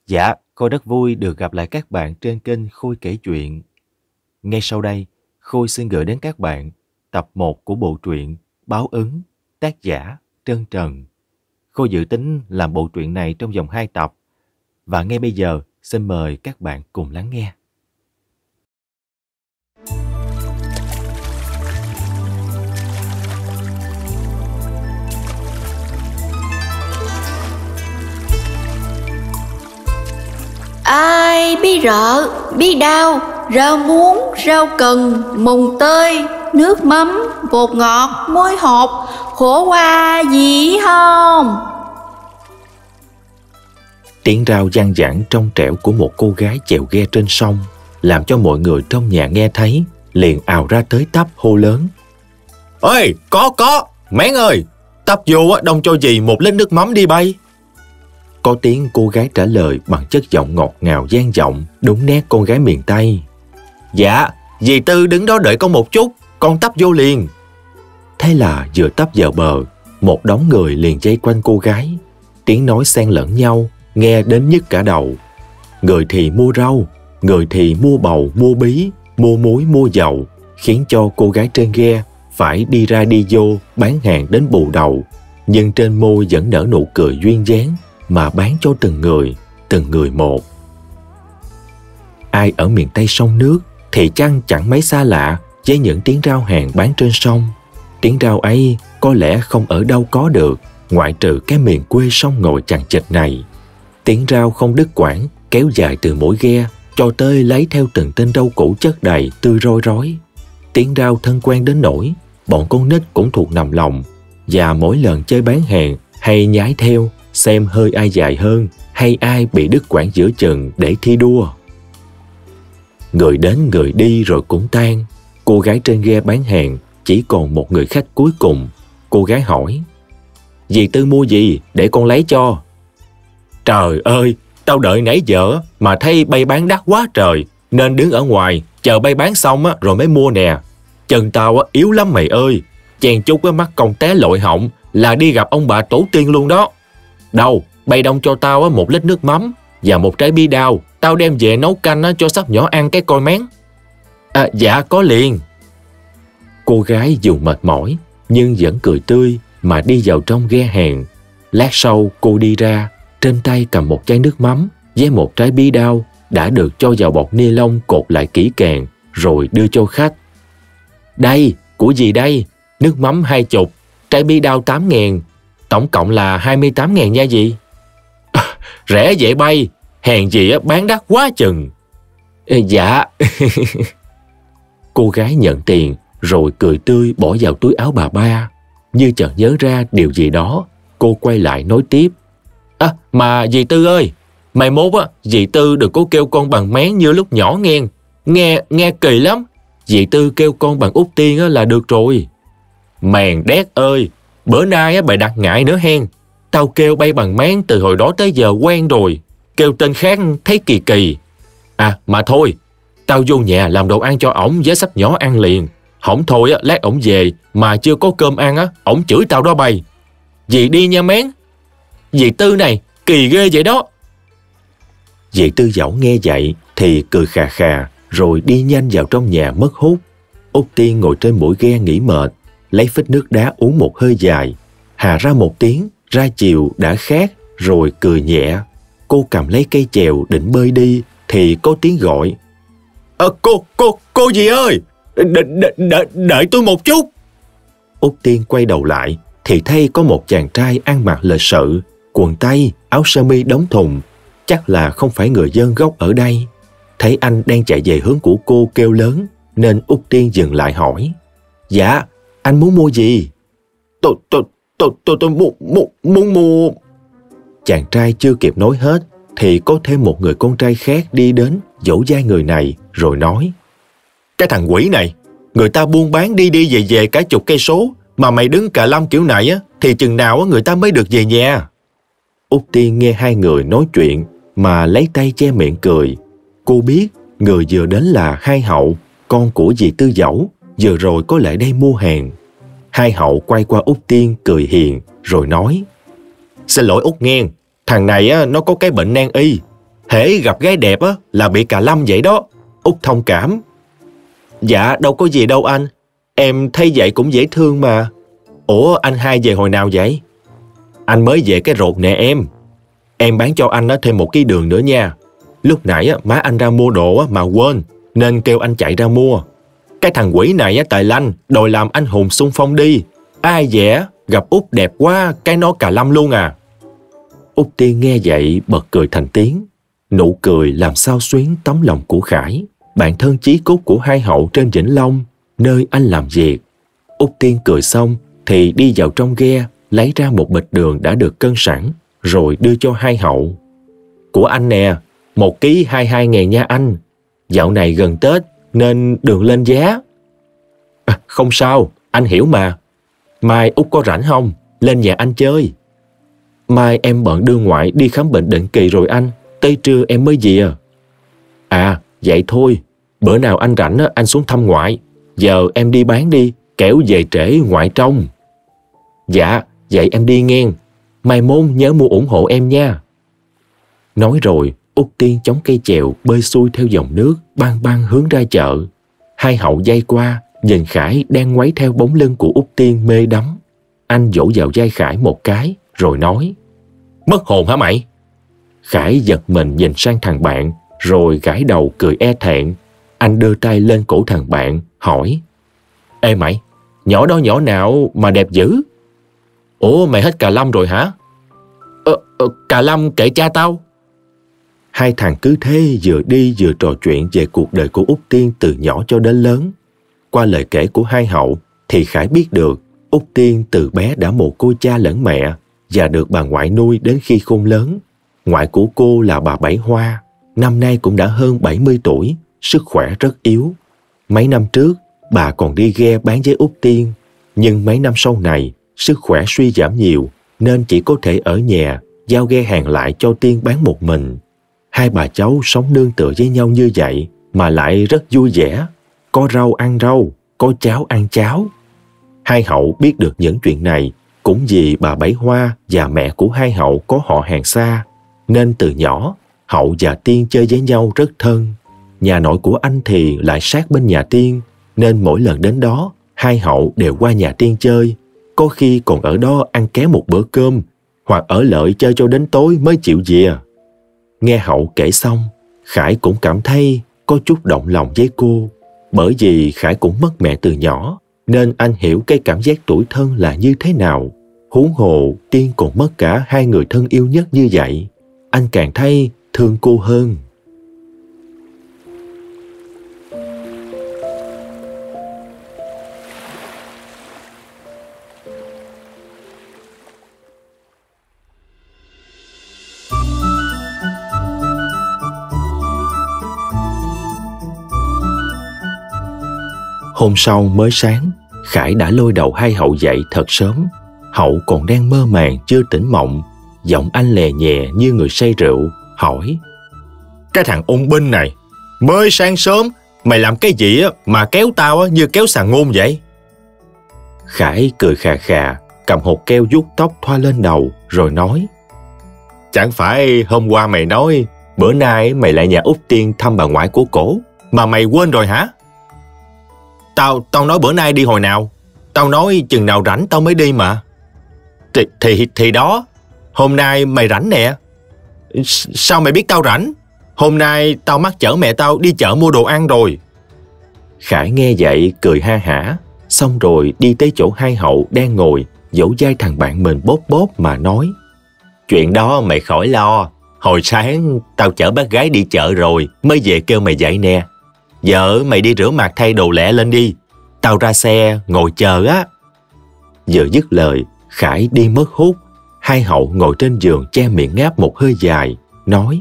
Dạ, Khôi rất vui được gặp lại các bạn trên kênh Khôi kể chuyện. Ngay sau đây, Khôi xin gửi đến các bạn tập 1 của bộ truyện Báo ứng, tác giả Trân Trần. Khôi dự tính làm bộ truyện này trong vòng 2 tập. Và ngay bây giờ, xin mời các bạn cùng lắng nghe. Ai bí rợ, bí đau, rau muống, rau cần, mùng tơi, nước mắm, bột ngọt, muối hột, khổ qua gì không? Tiếng rao vang vẳng trong trẻo của một cô gái chèo ghe trên sông làm cho mọi người trong nhà nghe thấy, liền ào ra tới tấp hô lớn. Ơi, có, Mén ơi, tấp vô đông cho dì 1 lít nước mắm đi bay. Có tiếng cô gái trả lời bằng chất giọng ngọt ngào vang vọng, đúng nét con gái miền Tây. Dạ, dì Tư đứng đó đợi con một chút, con tấp vô liền. Thế là vừa tấp vào bờ, một đống người liền vây quanh cô gái. Tiếng nói xen lẫn nhau, nghe đến nhức cả đầu. Người thì mua rau, người thì mua bầu, mua bí, mua muối, mua dầu, khiến cho cô gái trên ghe phải đi ra đi vô bán hàng đến bù đầu. Nhưng trên môi vẫn nở nụ cười duyên dáng mà bán cho từng người một. Ai ở miền Tây sông nước thì chăng chẳng mấy xa lạ với những tiếng rao hàng bán trên sông. Tiếng rao ấy có lẽ không ở đâu có được, ngoại trừ cái miền quê sông ngòi chằng chịt này. Tiếng rao không đứt quãng, kéo dài từ mỗi ghe cho tới lấy theo từng tên rau củ chất đầy tươi roi rói. Tiếng rao thân quen đến nỗi bọn con nít cũng thuộc nằm lòng, và mỗi lần chơi bán hàng hay nhái theo xem hơi ai dài hơn hay ai bị đứt quãng giữa chừng để thi đua. Người đến người đi rồi cũng tan. Cô gái trên ghe bán hàng chỉ còn một người khách cuối cùng. Cô gái hỏi: Dì Tư mua gì để con lấy cho? Trời ơi, tao đợi nãy giờ mà thấy bay bán đắt quá trời, nên đứng ở ngoài chờ bay bán xong rồi mới mua nè. Chân tao yếu lắm mày ơi, chèn chút mắc công té lội họng là đi gặp ông bà tổ tiên luôn đó. Đâu, bay đông cho tao 1 lít nước mắm và 1 trái bí đao, tao đem về nấu canh cho sắp nhỏ ăn cái coi Mén. Dạ có liền. Cô gái dù mệt mỏi nhưng vẫn cười tươi mà đi vào trong ghe hàng. Lát sau cô đi ra, trên tay cầm 1 chai nước mắm với 1 trái bí đao đã được cho vào bọc ni lông cột lại kỹ càng rồi đưa cho khách. Đây, của dì đây, nước mắm 20, trái bí đao 8.000, tổng cộng là 28.000 nha dì. Rẻ vậy bay, hèn gì bán đắt quá chừng. Dạ. Cô gái nhận tiền rồi cười tươi bỏ vào túi áo bà ba. Như chợt nhớ ra điều gì đó, cô quay lại nói tiếp. Mà dì Tư ơi, mai mốt dì Tư đừng có kêu con bằng Mén như lúc nhỏ nghe kỳ lắm. Dì Tư kêu con bằng Út Tiên là được rồi. Mèn đét ơi, bữa nay bà đặt ngại nữa hen. Tao kêu bay bằng Mén từ hồi đó tới giờ quen rồi, kêu tên khác thấy kỳ kỳ. Mà thôi, tao vô nhà làm đồ ăn cho ổng với sắp nhỏ ăn liền. Hổng thôi lát ổng về mà chưa có cơm ăn ổng chửi tao đó bay. Dì đi nha Mén. Dì Tư này kỳ ghê vậy đó. Dì Tư Dẫu nghe vậy thì cười khà khà rồi đi nhanh vào trong nhà mất hút. Út Tiên ngồi trên mũi ghe nghỉ mệt, lấy phích nước đá uống một hơi dài, hà ra một tiếng, ra chiều đã khát rồi cười nhẹ. Cô cầm lấy cây chèo định bơi đi thì có tiếng gọi. Cô dì ơi, đợi tôi một chút. Út Tiên quay đầu lại thì thấy có một chàng trai ăn mặc lịch sự, quần tây, áo sơ mi đóng thùng, chắc là không phải người dân gốc ở đây. Thấy anh đang chạy về hướng của cô kêu lớn nên Út Tiên dừng lại hỏi. Dạ, anh muốn mua gì? Tôi muốn mua. Chàng trai chưa kịp nói hết thì có thêm một người con trai khác đi đến dỗ dai người này rồi nói. Cái thằng quỷ này, người ta buôn bán đi về cả chục cây số mà mày đứng cà lâm kiểu này thì chừng nào người ta mới được về nhà. Út Tiên nghe hai người nói chuyện mà lấy tay che miệng cười. Cô biết người vừa đến là Hai Hậu, con của dì Tư Dẫu, vừa rồi có lại đây mua hàng. Hai Hậu quay qua Út Tiên cười hiền rồi nói. Xin lỗi Út nghe, thằng này nó có cái bệnh nan y. Hễ gặp gái đẹp á là bị cà lâm vậy đó. Út thông cảm. Dạ đâu có gì đâu anh. Em thấy vậy cũng dễ thương mà. Ủa anh hai về hồi nào vậy? Anh mới về cái rột nè em. Em bán cho anh thêm 1 ký đường nữa nha. Lúc nãy má anh ra mua đồ mà quên, nên kêu anh chạy ra mua. Cái thằng quỷ này tài lanh, đòi làm anh hùng xung phong đi. Ai dè, gặp Út đẹp quá, cái nó cà lâm luôn à. Út Tiên nghe vậy bật cười thành tiếng. Nụ cười làm xao xuyến tấm lòng của Khải, bạn thân chí cốt của hai hậu trên Vĩnh Long, nơi anh làm việc. Út Tiên cười xong thì đi vào trong ghe, lấy ra một bịch đường đã được cân sẵn, rồi đưa cho hai hậu. Của anh nè, 1 ký 22.000 nha anh. Dạo này gần Tết nên đường lên giá. Không sao, anh hiểu mà. Mai Út có rảnh không? Lên nhà anh chơi. Mai em bận đưa ngoại đi khám bệnh định kỳ rồi anh. Tới trưa em mới về. À, vậy thôi. Bữa nào anh rảnh anh xuống thăm ngoại. Giờ em đi bán đi, kẻo về trễ ngoại trông. Dạ, vậy em đi nghe. Mai mốt nhớ mua ủng hộ em nha. Nói rồi, Út Tiên chống cây chèo bơi xuôi theo dòng nước, băng băng hướng ra chợ. Hai hậu dây qua, nhìn Khải đang ngoáy theo bóng lưng của Út Tiên mê đắm. Anh vỗ vào vai Khải một cái, rồi nói: Mất hồn hả mày? Khải giật mình nhìn sang thằng bạn, rồi gãi đầu cười e thẹn. Anh đưa tay lên cổ thằng bạn, hỏi: Ê mày, nhỏ đó nhỏ nào mà đẹp dữ? Ủa mày hết cà lâm rồi hả? Cà lâm kể cha tao. Hai thằng cứ thế vừa đi vừa trò chuyện về cuộc đời của Út Tiên từ nhỏ cho đến lớn. Qua lời kể của hai hậu thì Khải biết được Út Tiên từ bé đã mồ côi cha lẫn mẹ và được bà ngoại nuôi đến khi khôn lớn. Ngoại của cô là bà Bảy Hoa, năm nay cũng đã hơn 70 tuổi, sức khỏe rất yếu. Mấy năm trước, bà còn đi ghe bán với Út Tiên, nhưng mấy năm sau này, sức khỏe suy giảm nhiều nên chỉ có thể ở nhà giao ghe hàng lại cho Tiên bán một mình. Hai bà cháu sống nương tựa với nhau như vậy mà lại rất vui vẻ. Có rau ăn rau, có cháo ăn cháo. Hai hậu biết được những chuyện này cũng vì bà Bảy Hoa và mẹ của hai hậu có họ hàng xa, nên từ nhỏ hậu và Tiên chơi với nhau rất thân. Nhà nội của anh thì lại sát bên nhà Tiên, nên mỗi lần đến đó hai hậu đều qua nhà Tiên chơi, có khi còn ở đó ăn ké một bữa cơm, hoặc ở lợi chơi cho đến tối mới chịu về. Nghe hậu kể xong, Khải cũng cảm thấy có chút động lòng với cô, bởi vì Khải cũng mất mẹ từ nhỏ, nên anh hiểu cái cảm giác tủi thân là như thế nào. Huống hồ Tiên còn mất cả hai người thân yêu nhất như vậy, anh càng thấy thương cô hơn. Hôm sau mới sáng, Khải đã lôi đầu hai hậu dậy thật sớm. Hậu còn đang mơ màng chưa tỉnh mộng. Giọng anh lè nhẹ như người say rượu, hỏi: Cái thằng ung binh này, mới sáng sớm mày làm cái gì mà kéo tao như kéo xà ngôn vậy? Khải cười khà khà, cầm hột keo vuốt tóc thoa lên đầu, rồi nói: Chẳng phải hôm qua mày nói bữa nay mày lại nhà Út Tiên thăm bà ngoại của cổ, mà mày quên rồi hả? Tao nói bữa nay đi hồi nào? Tao nói chừng nào rảnh tao mới đi mà. Thì đó, hôm nay mày rảnh nè. Sao mày biết tao rảnh? Hôm nay tao mắc chở mẹ tao đi chợ mua đồ ăn rồi. Khải nghe vậy cười ha hả, xong rồi đi tới chỗ hai hậu đang ngồi, vỗ vai thằng bạn mình bóp bóp mà nói: Chuyện đó mày khỏi lo. Hồi sáng tao chở bác gái đi chợ rồi mới về kêu mày dậy nè. Giờ mày đi rửa mặt thay đồ lẹ lên đi. Tao ra xe ngồi chờ á. Vừa dứt lời, Khải đi mất hút. Hai hậu ngồi trên giường che miệng ngáp một hơi dài, nói: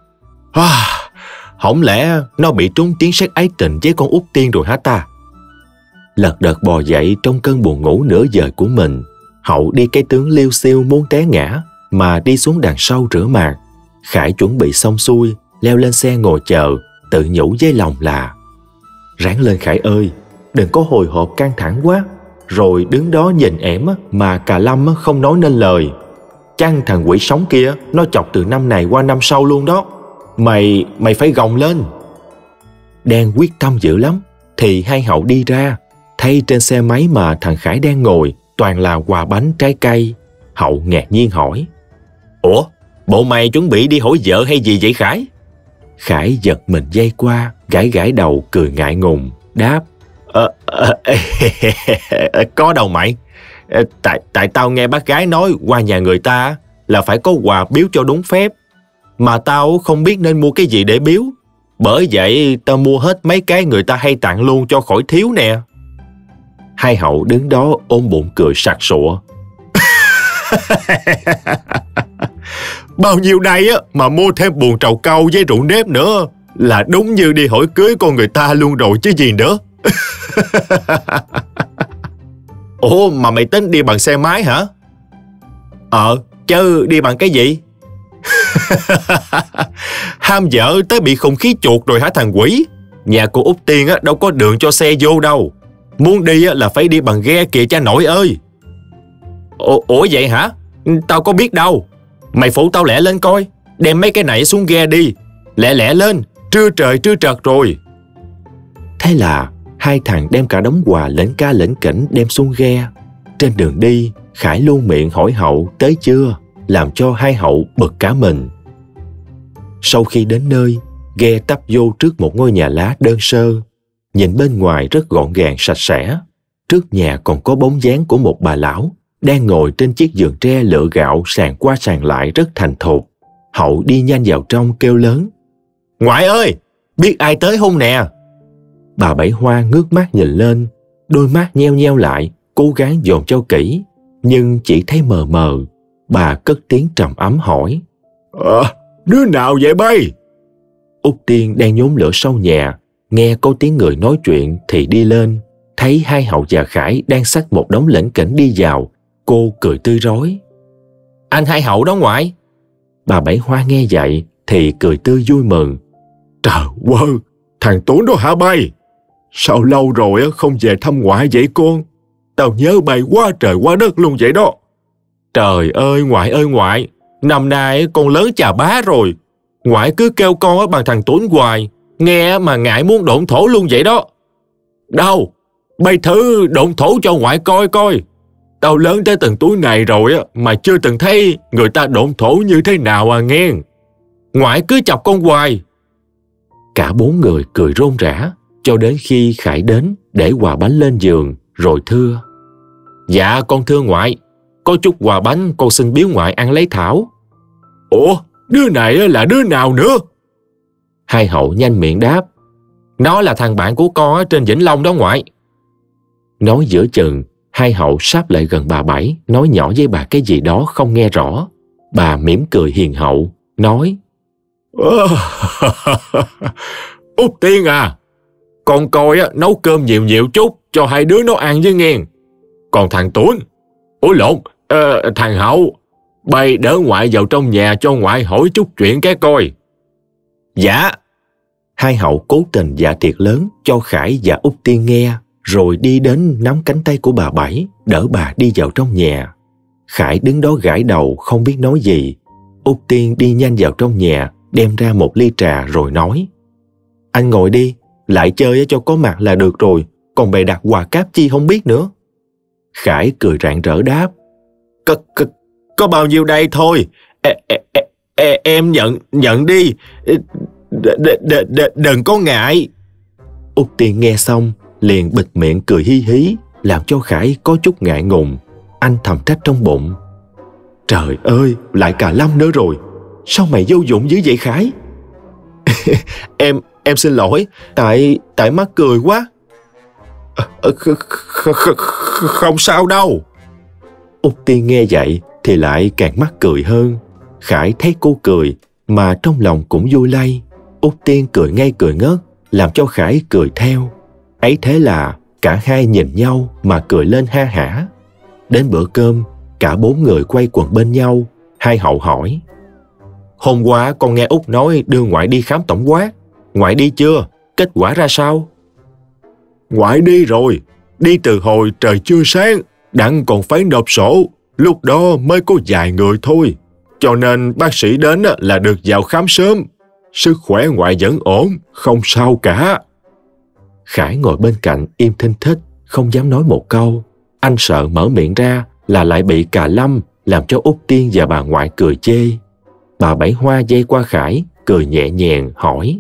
Hổng lẽ nó bị trúng tiếng sét ái tình với con Út Tiên rồi hả ta? Lật đật bò dậy trong cơn buồn ngủ nửa giờ của mình, hậu đi cái tướng liêu xiêu muốn té ngã mà đi xuống đằng sau rửa mặt. Khải chuẩn bị xong xuôi, leo lên xe ngồi chờ, tự nhủ với lòng là: Ráng lên Khải ơi, đừng có hồi hộp căng thẳng quá, rồi đứng đó nhìn ẻm mà cà lâm không nói nên lời. Chăng thằng quỷ sống kia nó chọc từ năm này qua năm sau luôn đó. Mày phải gồng lên. Đang quyết tâm dữ lắm thì hai Hậu đi ra, thấy trên xe máy mà thằng Khải đang ngồi toàn là quà bánh trái cây. Hậu ngạc nhiên hỏi: Ủa, bộ mày chuẩn bị đi hỏi vợ hay gì vậy Khải? Khải giật mình giây qua, gãi đầu cười ngại ngùng, đáp: Có đâu mày. Tại tao nghe bác gái nói qua nhà người ta là phải có quà biếu cho đúng phép. Mà tao không biết nên mua cái gì để biếu. Bởi vậy tao mua hết mấy cái người ta hay tặng luôn cho khỏi thiếu nè. Hai Hậu đứng đó ôm bụng cười sặc sụa. Bao nhiêu đây á mà mua thêm buồn trầu cau với rượu nếp nữa là đúng như đi hỏi cưới con người ta luôn rồi chứ gì nữa. Ủa mà mày tính đi bằng xe máy hả? Chứ đi bằng cái gì? Ham vợ tới bị khùng khí chuột rồi hả thằng quỷ? Nhà cô Út Tiên á đâu có đường cho xe vô đâu. Muốn đi á là phải đi bằng ghe kìa cha nội ơi. Ủa vậy hả? Tao có biết đâu. Mày phụ tao lẹ lên coi. Đem mấy cái này xuống ghe đi. Lẹ lên, trưa trời trưa trật rồi. Thế là hai thằng đem cả đống quà lỉnh ca lỉnh kỉnh đem xuống ghe. Trên đường đi, Khải luôn miệng hỏi Hậu tới chưa, làm cho hai Hậu bực cả mình. Sau khi đến nơi, ghe tấp vô trước một ngôi nhà lá đơn sơ. Nhìn bên ngoài rất gọn gàng sạch sẽ. Trước nhà còn có bóng dáng của một bà lão đang ngồi trên chiếc giường tre lựa gạo sàn qua sàn lại rất thành thục. Hậu đi nhanh vào trong kêu lớn: Ngoại ơi, biết ai tới không nè? Bà Bảy Hoa ngước mắt nhìn lên, đôi mắt nheo nheo lại, cố gắng dòm cho kỹ, nhưng chỉ thấy mờ mờ. Bà cất tiếng trầm ấm hỏi: Đứa nào vậy bay? Út Tiên đang nhốn lửa sau nhà, nghe có tiếng người nói chuyện thì đi lên, thấy hai Hậu và Khải đang xách một đống lỉnh kỉnh đi vào. Cô cười tươi rói: Anh hai Hậu đó ngoại. Bà Bảy Hoa nghe vậy thì cười tươi vui mừng: Trời ơi, thằng Tuấn đó hả bay? Sao lâu rồi không về thăm ngoại vậy con? Tao nhớ bay quá trời quá đất luôn vậy đó. Trời ơi ngoại, năm nay con lớn chà bá rồi. Ngoại cứ kêu con bằng thằng Tuấn hoài, nghe mà ngại muốn độn thổ luôn vậy đó. Đâu, bay thử độn thổ cho ngoại coi coi. Tao lớn tới từng tuổi này rồi mà chưa từng thấy người ta độn thổ như thế nào à nghe. Ngoại cứ chọc con hoài. Cả bốn người cười rôm rả cho đến khi Khải đến để quà bánh lên giường rồi thưa: Dạ con thưa ngoại, có chút quà bánh con xin biếu ngoại ăn lấy thảo. Ủa, đứa này là đứa nào nữa? Hai Hậu nhanh miệng đáp: Nó là thằng bạn của con trên Vĩnh Long đó ngoại. Nói giữa chừng, hai Hậu sáp lại gần bà Bảy, nói nhỏ với bà cái gì đó không nghe rõ. Bà mỉm cười hiền hậu, nói: Út Tiên à, con coi nấu cơm nhiều nhiều chút cho hai đứa nó ăn với nghe. Còn thằng Tuấn, thằng Hậu, bay đỡ ngoại vào trong nhà cho ngoại hỏi chút chuyện cái coi. Dạ. Hai Hậu cố tình dạ tiệc lớn cho Khải và Út Tiên nghe, rồi đi đến nắm cánh tay của bà Bảy, đỡ bà đi vào trong nhà. Khải đứng đó gãi đầu không biết nói gì. Út Tiên đi nhanh vào trong nhà, đem ra một ly trà rồi nói: Anh ngồi đi, lại chơi cho có mặt là được rồi, còn bày đặt quà cáp chi không biết nữa. Khải cười rạng rỡ đáp: Có bao nhiêu đây thôi, em nhận đi, đừng có ngại. Út Tiên nghe xong liền bịt miệng cười hí hí, làm cho Khải có chút ngại ngùng. Anh thầm trách trong bụng: Trời ơi, lại cà lâm nữa rồi, sao mày vô dụng dữ vậy Khải? Em xin lỗi, tại mắc cười quá. Không sao đâu. Út Tiên nghe vậy thì lại càng mắc cười hơn. Khải thấy cô cười mà trong lòng cũng vui lây. Út Tiên cười ngây cười ngớt, làm cho Khải cười theo. Ấy thế là cả hai nhìn nhau mà cười lên ha hả. Đến bữa cơm, cả bốn người quay quần bên nhau. Hai Hậu hỏi: Hôm qua con nghe Út nói đưa ngoại đi khám tổng quát. Ngoại đi chưa? Kết quả ra sao? Ngoại đi rồi. Đi từ hồi trời chưa sáng, đặng còn phải nộp sổ. Lúc đó mới có vài người thôi. Cho nên bác sĩ đến là được vào khám sớm. Sức khỏe ngoại vẫn ổn, không sao cả. Khải ngồi bên cạnh im thinh thích, không dám nói một câu. Anh sợ mở miệng ra là lại bị Cà Lâm làm cho Út Tiên và bà ngoại cười chê. Bà Bảy Hoa dây qua Khải, cười nhẹ nhàng hỏi: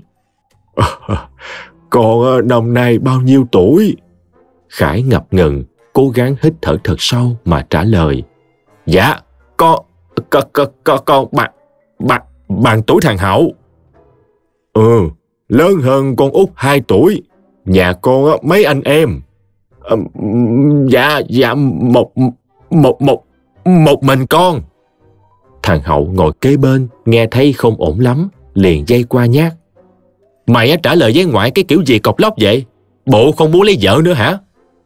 Con năm nay bao nhiêu tuổi? Khải ngập ngừng, cố gắng hít thở thật sâu mà trả lời: Dạ, con bằng tuổi thằng Hậu. Lớn hơn con Út 2 tuổi. Nhà con mấy anh em? Dạ một mình con. Thằng Hậu ngồi kế bên nghe thấy không ổn lắm, liền dây qua nhát: Mày trả lời với ngoại cái kiểu gì cọc lóc vậy? Bộ không muốn lấy vợ nữa hả?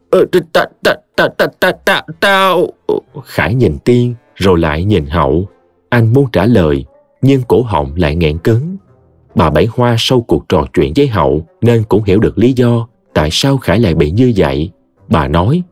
Tao... Khải nhìn Tiên rồi lại nhìn Hậu. Anh muốn trả lời nhưng cổ họng lại nghẹn cứng. Bà Bảy Hoa sau cuộc trò chuyện với Hậu nên cũng hiểu được lý do tại sao Khải lại bị như vậy. Bà nói: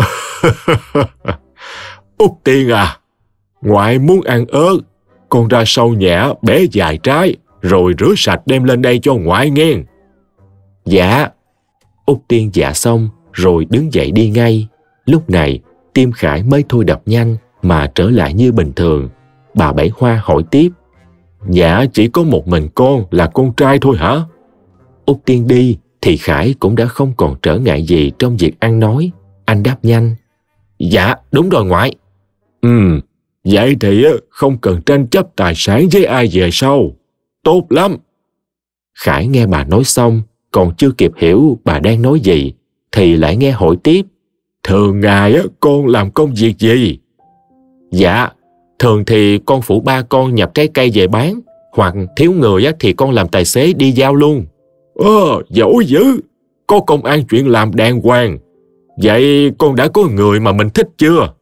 Út Tiên à, ngoại muốn ăn ớt, con ra sau nhà bẻ vài trái rồi rửa sạch đem lên đây cho ngoại nghe. Dạ. Út Tiên dạ xong rồi đứng dậy đi ngay. Lúc này tim Khải mới thôi đập nhanh mà trở lại như bình thường. Bà Bảy Hoa hỏi tiếp: Dạ chỉ có một mình con là con trai thôi hả? Út Tiên đi thì Khải cũng đã không còn trở ngại gì trong việc ăn nói. Anh đáp nhanh: Dạ đúng rồi ngoại. Vậy thì không cần tranh chấp tài sản với ai về sau. Tốt lắm. Khải nghe bà nói xong, còn chưa kịp hiểu bà đang nói gì thì lại nghe hỏi tiếp: Thường ngày con làm công việc gì? Dạ, thường thì con phụ ba con nhập trái cây về bán, hoặc thiếu người thì con làm tài xế đi giao luôn. Giỏi dữ, có công ăn chuyện làm đàng hoàng. Vậy con đã có người mà mình thích chưa?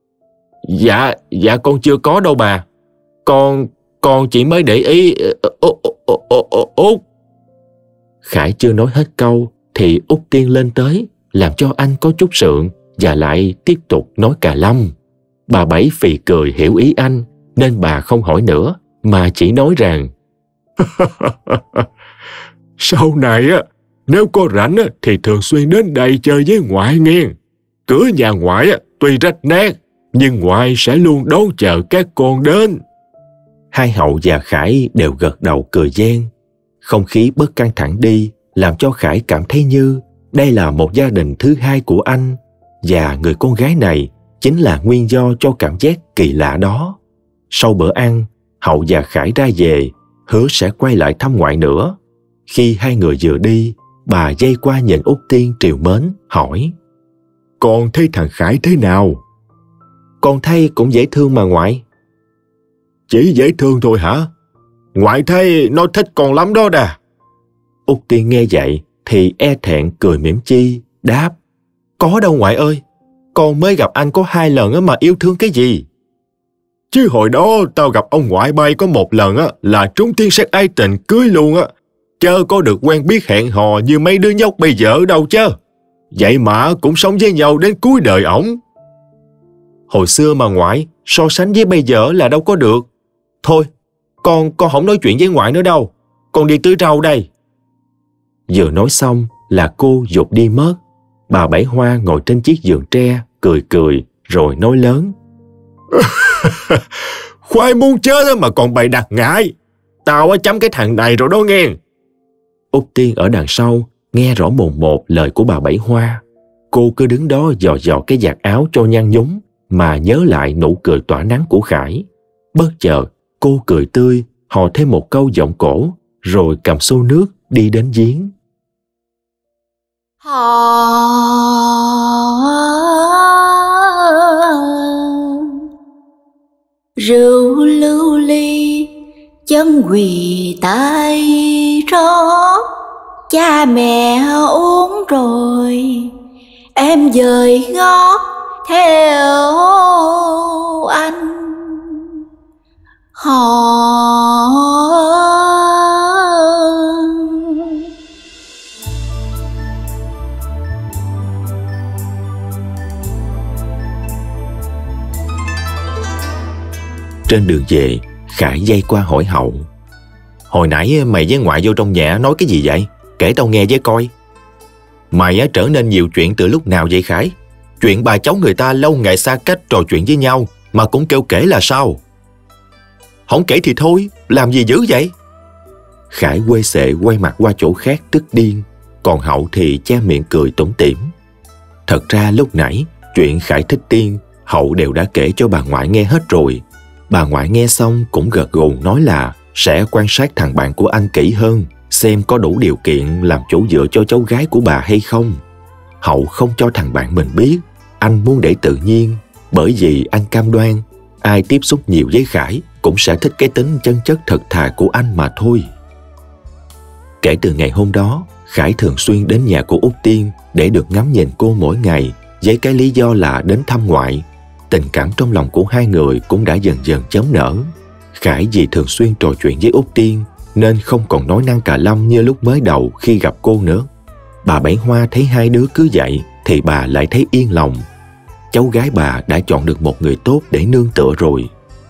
Dạ con chưa có đâu bà. Con chỉ mới để ý Út. Khải chưa nói hết câu thì Út Tiên lên tới, làm cho anh có chút sượng và lại tiếp tục nói Cà Lâm. Bà Bảy phì cười hiểu ý anh nên bà không hỏi nữa mà chỉ nói rằng: Sau này nếu có rảnh thì thường xuyên đến đây chơi với ngoại nghe. Cửa nhà ngoại tuy rách nát nhưng ngoại sẽ luôn đón chờ các con đến. Hai Hậu và Khải đều gật đầu cười gian. Không khí bớt căng thẳng đi, làm cho Khải cảm thấy như đây là một gia đình thứ hai của anh, và người con gái này chính là nguyên do cho cảm giác kỳ lạ đó. Sau bữa ăn, Hậu và Khải ra về, hứa sẽ quay lại thăm ngoại nữa. Khi hai người vừa đi, bà dây qua nhìn Út Tiên trìu mến, hỏi: Con thấy thằng Khải thế nào? Con thấy cũng dễ thương mà ngoại. Chỉ dễ thương thôi hả? Ngoại thấy nó thích con lắm đó đà. Út Tiên nghe vậy thì e thẹn cười mỉm chi, đáp: Có đâu ngoại ơi, con mới gặp anh có 2 lần mà yêu thương cái gì. Chứ hồi đó tao gặp ông ngoại bay có 1 lần là trúng thiên sát ái tình cưới luôn á. Chớ có được quen biết hẹn hò như mấy đứa nhóc bây giờ đâu chứ. Vậy mà cũng sống với nhau đến cuối đời ổng. Hồi xưa mà ngoại, so sánh với bây giờ là đâu có được. Thôi, con không nói chuyện với ngoại nữa đâu. Con đi tưới rau đây. Vừa nói xong là cô giục đi mất. Bà Bảy Hoa ngồi trên chiếc giường tre, cười cười rồi nói lớn: Khoai muốn chết mà còn bày đặt ngại. Tao chấm cái thằng này rồi đó nghe. Út Tiên ở đằng sau nghe rõ mồn một lời của bà Bảy Hoa. Cô cứ đứng đó dò dò cái vạt áo cho nhăn nhúm mà nhớ lại nụ cười tỏa nắng của Khải. Bất chợt cô cười tươi, hò thêm một câu giọng cổ, rồi cầm xô nước đi đến giếng. Rượu lưu ly chân quỳ tay rót, cha mẹ uống rồi em dời gót theo anh. Trên đường về, Khải dây qua hỏi Hậu: Hồi nãy mày với ngoại vô trong nhà nói cái gì vậy? Kể tao nghe với coi. Mày trở nên nhiều chuyện từ lúc nào vậy Khải? Chuyện bà cháu người ta lâu ngày xa cách trò chuyện với nhau mà cũng kêu kể là sao? Không kể thì thôi, làm gì dữ vậy? Khải quê xệ quay mặt qua chỗ khác tức điên, còn Hậu thì che miệng cười tủm tỉm. Thật ra lúc nãy, chuyện Khải thích Tiên, Hậu đều đã kể cho bà ngoại nghe hết rồi. Bà ngoại nghe xong cũng gật gù nói là sẽ quan sát thằng bạn của anh kỹ hơn, xem có đủ điều kiện làm chỗ dựa cho cháu gái của bà hay không. Hậu không cho thằng bạn mình biết, anh muốn để tự nhiên, bởi vì anh cam đoan ai tiếp xúc nhiều với Khải cũng sẽ thích cái tính chân chất thật thà của anh mà thôi. Kể từ ngày hôm đó, Khải thường xuyên đến nhà của Út Tiên để được ngắm nhìn cô mỗi ngày, với cái lý do là đến thăm ngoại. Tình cảm trong lòng của hai người cũng đã dần dần chớm nở. Khải vì thường xuyên trò chuyện với Út Tiên nên không còn nói năng cà lâm như lúc mới đầu khi gặp cô nữa. Bà Bảy Hoa thấy hai đứa cứ vậy thì bà lại thấy yên lòng. Cháu gái bà đã chọn được một người tốt để nương tựa rồi.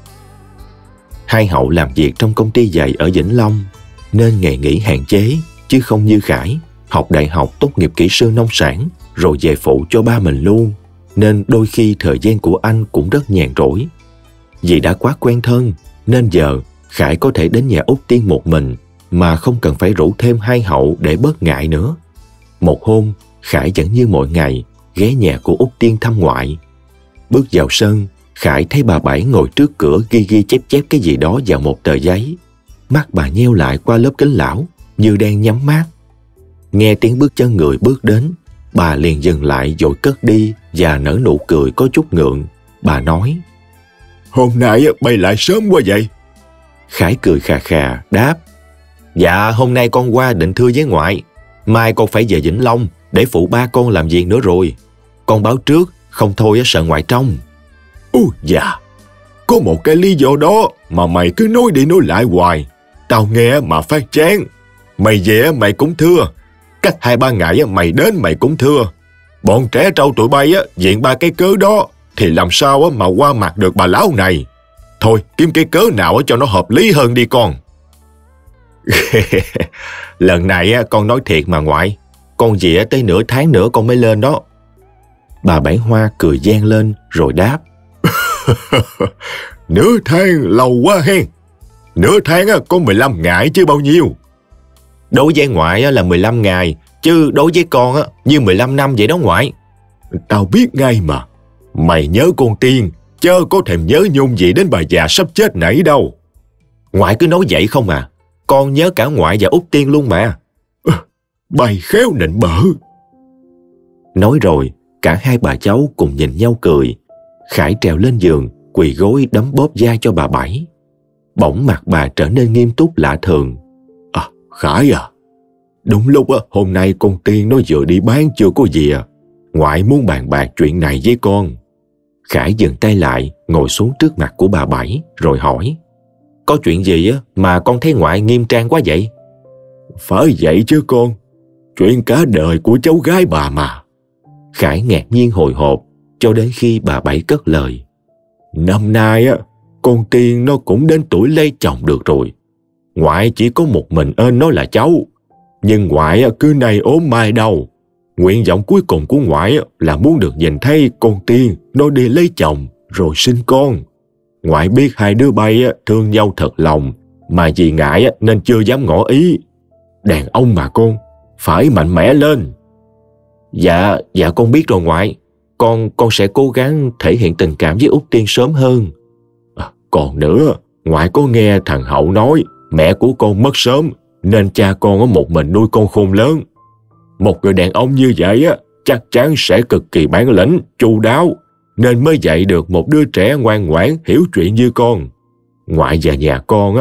Hai Hậu làm việc trong công ty giày ở Vĩnh Long nên ngày nghỉ hạn chế, chứ không như Khải học đại học tốt nghiệp kỹ sư nông sản rồi về phụ cho ba mình luôn, nên đôi khi thời gian của anh cũng rất nhàn rỗi. Vì đã quá quen thân nên giờ Khải có thể đến nhà Út Tiên một mình mà không cần phải rủ thêm hai Hậu để bớt ngại nữa. Một hôm, Khải vẫn như mọi ngày ghé nhà của Út Tiên thăm ngoại. Bước vào sân, Khải thấy bà Bảy ngồi trước cửa ghi ghi chép chép cái gì đó vào một tờ giấy. Mắt bà nheo lại qua lớp kính lão như đang nhắm mắt. Nghe tiếng bước chân người bước đến, bà liền dừng lại rồi cất đi và nở nụ cười có chút ngượng. Bà nói: Hôm nay bay lại sớm quá vậy? Khải cười khà khà đáp: Dạ, hôm nay con qua định thưa với ngoại. Mai con phải về Vĩnh Long để phụ ba con làm việc nữa rồi. Con báo trước, không thôi sợ ngoại trông. Dạ, có một cái lý do đó mà mày cứ nói đi nói lại hoài. Tao nghe mà phát chán. Mày về mày cũng thưa, cách 2-3 ngày mày đến mày cũng thưa. Bọn trẻ trâu tụi bay viện ba cái cớ đó thì làm sao mà qua mặt được bà lão này. Thôi kiếm cái cớ nào cho nó hợp lý hơn đi con. Lần này con nói thiệt mà ngoại. Con về tới nửa tháng nữa con mới lên đó. Bà Bảy Hoa cười gian lên rồi đáp: Nửa tháng lâu quá hen. Nửa tháng có 15 ngày chứ bao nhiêu. Đối với ngoại là 15 ngày, chứ đối với con như 15 năm vậy đó ngoại. Tao biết ngay mà. Mày nhớ con Tiên, chớ có thèm nhớ nhung gì đến bà già sắp chết nãy đâu. Ngoại cứ nói vậy không à. Con nhớ cả ngoại và Út Tiên luôn mà. Bày khéo nịnh bợ. Nói rồi, cả hai bà cháu cùng nhìn nhau cười. Khải trèo lên giường, quỳ gối đấm bóp vai cho bà Bảy. Bỗng mặt bà trở nên nghiêm túc lạ thường. Khải à, đúng lúc hôm nay con Tiên nó vừa đi bán chưa có về. Ngoại muốn bàn bạc chuyện này với con. Khải dừng tay lại, ngồi xuống trước mặt của bà Bảy, rồi hỏi: Có chuyện gì mà con thấy ngoại nghiêm trang quá vậy? Phải vậy chứ con. Chuyện cả đời của cháu gái bà mà. Khải ngạc nhiên hồi hộp, cho đến khi bà Bảy cất lời: Năm nay con Tiên nó cũng đến tuổi lấy chồng được rồi. Ngoại chỉ có một mình nó là cháu. Nhưng ngoại cứ nay ốm mai đau. Nguyện vọng cuối cùng của ngoại là muốn được nhìn thấy con Tiên nó đi lấy chồng rồi sinh con. Ngoại biết hai đứa bay thương nhau thật lòng, mà vì ngại nên chưa dám ngỏ ý. Đàn ông mà con, phải mạnh mẽ lên. Dạ con biết rồi ngoại. Con sẽ cố gắng thể hiện tình cảm với Út Tiên sớm hơn. Còn nữa, ngoại có nghe thằng Hậu nói mẹ của con mất sớm, nên cha con một mình nuôi con khôn lớn. Một người đàn ông như vậy chắc chắn sẽ cực kỳ bản lĩnh, chu đáo, nên mới dạy được một đứa trẻ ngoan ngoãn, hiểu chuyện như con. Ngoại và nhà con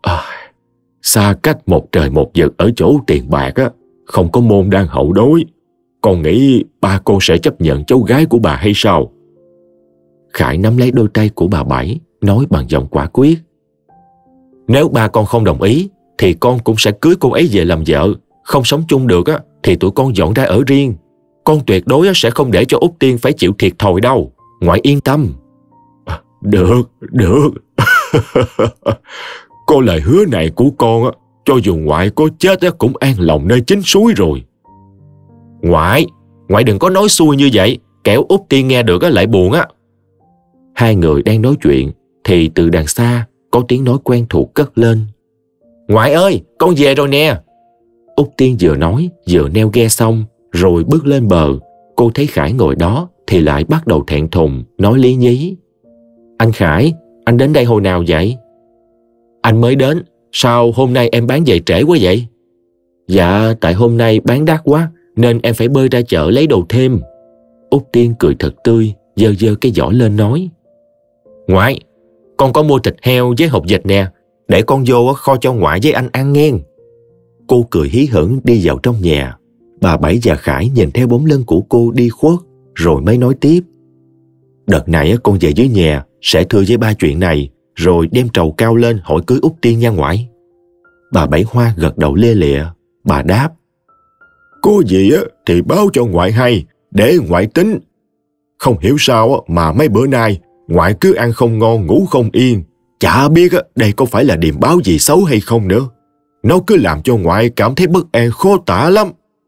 xa cách một trời một vực ở chỗ tiền bạc không có môn đăng hậu đối. Con nghĩ ba con sẽ chấp nhận cháu gái của bà hay sao? Khải nắm lấy đôi tay của bà Bảy, nói bằng giọng quả quyết: Nếu ba con không đồng ý thì con cũng sẽ cưới cô ấy về làm vợ. Không sống chung được thì tụi con dọn ra ở riêng. Con tuyệt đối sẽ không để cho Út Tiên phải chịu thiệt thòi đâu. Ngoại yên tâm. Được. Có lời hứa này của con cho dù ngoại có chết cũng an lòng nơi chính suối rồi. Ngoại đừng có nói xuôi như vậy, kẻo Út Tiên nghe được lại buồn á. Hai người đang nói chuyện thì từ đằng xa có tiếng nói quen thuộc cất lên. Ngoại ơi, con về rồi nè. Út Tiên vừa nói vừa neo ghe xong rồi bước lên bờ. Cô thấy Khải ngồi đó thì lại bắt đầu thẹn thùng nói lý nhí. Anh Khải, anh đến đây hồi nào vậy? Anh mới đến, sao hôm nay em bán về trễ quá vậy? Dạ, tại hôm nay bán đắt quá nên em phải bơi ra chợ lấy đồ thêm. Út Tiên cười thật tươi, giơ giơ cái giỏ lên nói. Ngoại, con có mua thịt heo với hột vịt nè, để con vô kho cho ngoại với anh ăn nghe. Cô cười hí hửng đi vào trong nhà. Bà Bảy và Khải nhìn theo bóng lưng của cô đi khuất rồi mới nói tiếp. Đợt này con về dưới nhà sẽ thưa với ba chuyện này, rồi đem trầu cao lên hỏi cưới Út Tiên nha ngoại. Bà Bảy Hoa gật đầu lia lịa. Bà đáp. Có gì thì báo cho ngoại hay, để ngoại tính. Không hiểu sao mà mấy bữa nay ngoại cứ ăn không ngon ngủ không yên. Chả biết đây có phải là điềm báo gì xấu hay không nữa. Nó cứ làm cho ngoại cảm thấy bất an khó tả lắm.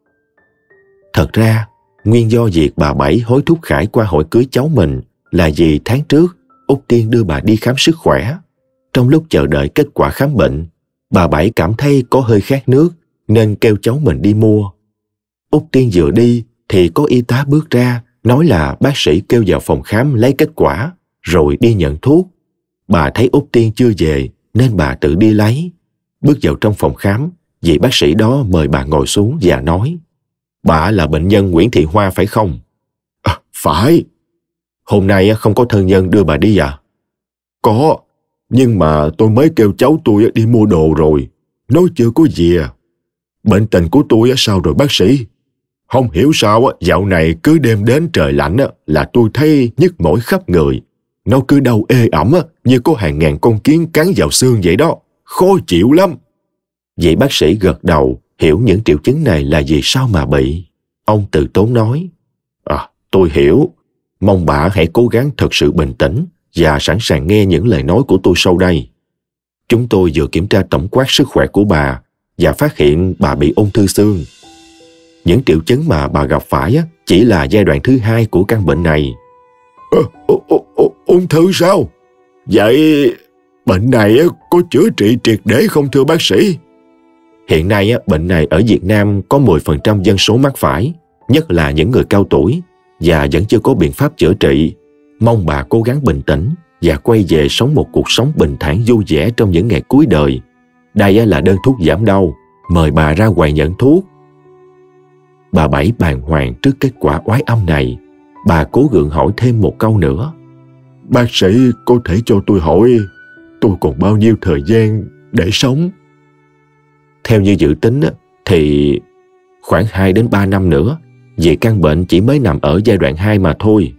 Thật ra, nguyên do việc bà Bảy hối thúc Khải qua hỏi cưới cháu mình là vì tháng trước Út Tiên đưa bà đi khám sức khỏe. Trong lúc chờ đợi kết quả khám bệnh, bà Bảy cảm thấy có hơi khát nước nên kêu cháu mình đi mua. Út Tiên vừa đi thì có y tá bước ra nói là bác sĩ kêu vào phòng khám lấy kết quả rồi đi nhận thuốc. Bà thấy Út Tiên chưa về nên bà tự đi lấy. Bước vào trong phòng khám, vị bác sĩ đó mời bà ngồi xuống và nói. Bà là bệnh nhân Nguyễn Thị Hoa phải không? Phải. Hôm nay không có thân nhân đưa bà đi à? Có, nhưng mà tôi mới kêu cháu tôi đi mua đồ rồi. Nó chưa có về. Bệnh tình của tôi sao rồi bác sĩ? Không hiểu sao dạo này cứ đêm đến trời lạnh là tôi thấy nhức mỏi khắp người. Nó cứ đau ê ẩm như có hàng ngàn con kiến cắn vào xương vậy đó. Khó chịu lắm. Vị bác sĩ gật đầu, hiểu những triệu chứng này là vì sao mà bị. Ông từ tốn nói. Tôi hiểu. Mong bà hãy cố gắng thật sự bình tĩnh và sẵn sàng nghe những lời nói của tôi sau đây. Chúng tôi vừa kiểm tra tổng quát sức khỏe của bà và phát hiện bà bị ung thư xương. Những triệu chứng mà bà gặp phải chỉ là giai đoạn thứ 2 của căn bệnh này. Ung thư sao? Vậy bệnh này có chữa trị triệt để không thưa bác sĩ? Hiện nay bệnh này ở Việt Nam có 10% dân số mắc phải, nhất là những người cao tuổi, và vẫn chưa có biện pháp chữa trị. Mong bà cố gắng bình tĩnh và quay về sống một cuộc sống bình thản vui vẻ trong những ngày cuối đời. Đây là đơn thuốc giảm đau, mời bà ra quầy nhận thuốc. Bà Bảy bàng hoàng trước kết quả oái âm này. Bà cố gượng hỏi thêm một câu nữa. Bác sĩ có thể cho tôi hỏi tôi còn bao nhiêu thời gian để sống? Theo như dự tính thì khoảng 2 đến 3 năm nữa, vì căn bệnh chỉ mới nằm ở giai đoạn 2 mà thôi.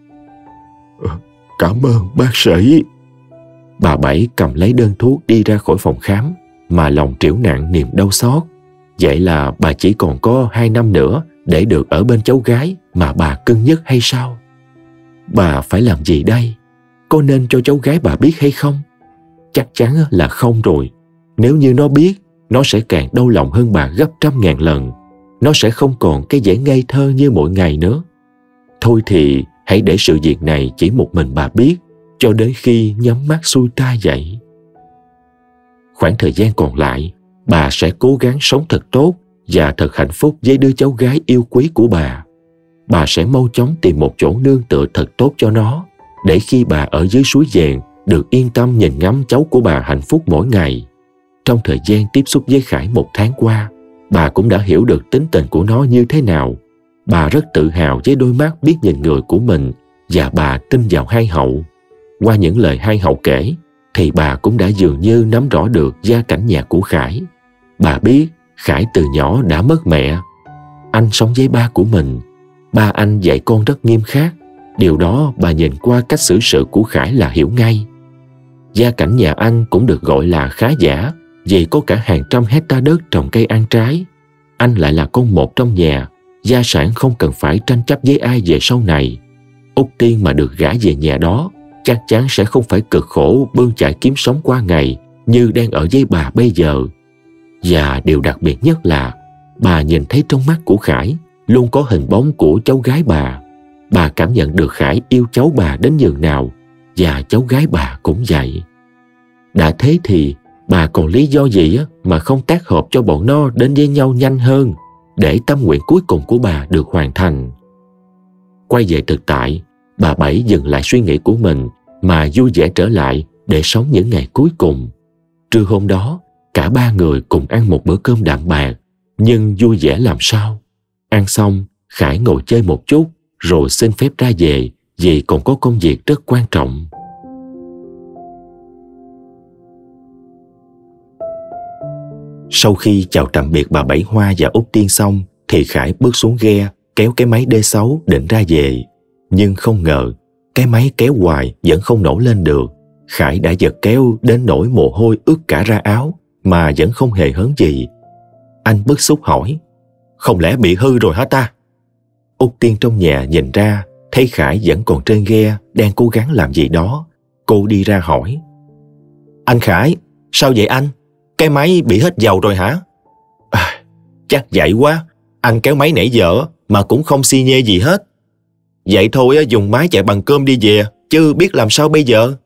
Cảm ơn bác sĩ. Bà Bảy cầm lấy đơn thuốc đi ra khỏi phòng khám mà lòng trĩu nặng niềm đau xót. Vậy là bà chỉ còn có 2 năm nữa để được ở bên cháu gái mà bà cưng nhất hay sao? Bà phải làm gì đây? Có nên cho cháu gái bà biết hay không? Chắc chắn là không rồi. Nếu như nó biết, nó sẽ càng đau lòng hơn bà gấp 100.000 lần. Nó sẽ không còn cái vẻ ngây thơ như mọi ngày nữa. Thôi thì hãy để sự việc này chỉ một mình bà biết, cho đến khi nhắm mắt xuôi tai vậy. Khoảng thời gian còn lại, bà sẽ cố gắng sống thật tốt và thật hạnh phúc với đứa cháu gái yêu quý của bà. Bà sẽ mau chóng tìm một chỗ nương tựa thật tốt cho nó, để khi bà ở dưới suối vàng được yên tâm nhìn ngắm cháu của bà hạnh phúc mỗi ngày. Trong thời gian tiếp xúc với Khải 1 tháng qua, bà cũng đã hiểu được tính tình của nó như thế nào. Bà rất tự hào với đôi mắt biết nhìn người của mình và bà tin vào hai Hậu. Qua những lời hai Hậu kể, thì bà cũng đã dường như nắm rõ được gia cảnh nhà của Khải. Bà biết Khải từ nhỏ đã mất mẹ. Anh sống với ba của mình. Ba anh dạy con rất nghiêm khắc. Điều đó bà nhìn qua cách xử sự của Khải là hiểu ngay. Gia cảnh nhà anh cũng được gọi là khá giả, vì có cả hàng trăm hecta đất trồng cây ăn trái. Anh lại là con một trong nhà, gia sản không cần phải tranh chấp với ai về sau này. Út Tiên mà được gả về nhà đó, chắc chắn sẽ không phải cực khổ bươn chải kiếm sống qua ngày như đang ở với bà bây giờ. Và điều đặc biệt nhất là bà nhìn thấy trong mắt của Khải luôn có hình bóng của cháu gái bà. Bà cảm nhận được Khải yêu cháu bà đến nhường nào, và cháu gái bà cũng vậy. Đã thế thì bà còn lý do gì mà không tác hợp cho bọn nó đến với nhau nhanh hơn, để tâm nguyện cuối cùng của bà được hoàn thành. Quay về thực tại, bà Bảy dừng lại suy nghĩ của mình mà vui vẻ trở lại để sống những ngày cuối cùng. Trưa hôm đó, cả ba người cùng ăn một bữa cơm đạm bạc, nhưng vui vẻ làm sao. Ăn xong, Khải ngồi chơi một chút, rồi xin phép ra về vì còn có công việc rất quan trọng. Sau khi chào tạm biệt bà Bảy Hoa và Út Tiên xong, thì Khải bước xuống ghe, kéo cái máy D6 định ra về. Nhưng không ngờ, cái máy kéo hoài vẫn không nổ lên được. Khải đã giật kéo đến nỗi mồ hôi ướt cả ra áo, mà vẫn không hề hớn gì. Anh bức xúc hỏi, không lẽ bị hư rồi hả ta? Út Tiên trong nhà nhìn ra, thấy Khải vẫn còn trên ghe, đang cố gắng làm gì đó. Cô đi ra hỏi, anh Khải, sao vậy anh? Cái máy bị hết dầu rồi hả? Chắc vậy quá, anh kéo máy nãy giờ mà cũng không xi nhê gì hết. Vậy thôi dùng máy chạy bằng cơm đi về, chứ biết làm sao bây giờ.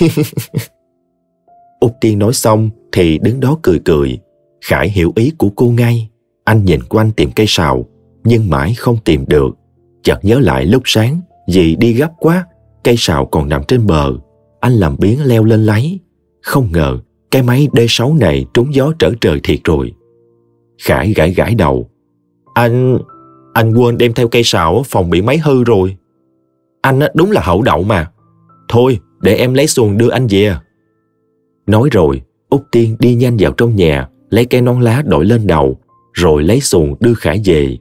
Út Tiên nói xong thì đứng đó cười cười. Khải hiểu ý của cô ngay. Anh nhìn quanh tìm cây sào, nhưng mãi không tìm được. Chợt nhớ lại lúc sáng, vì đi gấp quá, cây sào còn nằm trên bờ. Anh làm biếng leo lên lấy. Không ngờ cái máy D6 này trúng gió trở trời thiệt rồi. Khải gãi gãi đầu. Anh quên đem theo cây sào, phòng bị máy hư rồi. Anh đúng là hậu đậu mà. Thôi, để em lấy xuồng đưa anh về. Nói rồi, Út Tiên đi nhanh vào trong nhà, lấy cái nón lá đội lên đầu, rồi lấy xuồng đưa Khải về.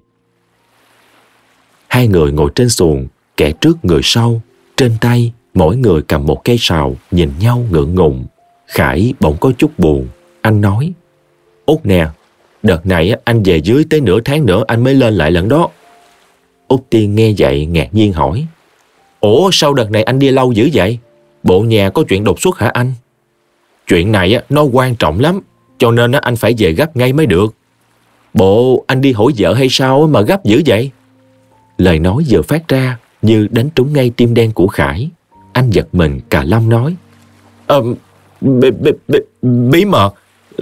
Hai người ngồi trên xuồng, kẻ trước người sau, trên tay mỗi người cầm một cây sào, nhìn nhau ngượng ngùng. Khải bỗng có chút buồn. Anh nói, Út nè, đợt này anh về dưới tới nửa tháng nữa anh mới lên lại lần đó. Út Tiên nghe vậy ngạc nhiên hỏi, ủa sao đợt này anh đi lâu dữ vậy? Bộ nhà có chuyện đột xuất hả anh? Chuyện này nó quan trọng lắm, cho nên anh phải về gấp ngay mới được. Bộ anh đi hỏi vợ hay sao mà gấp dữ vậy? Lời nói vừa phát ra như đánh trúng ngay tim đen của Khải. Anh giật mình cà lâm nói, bí mật,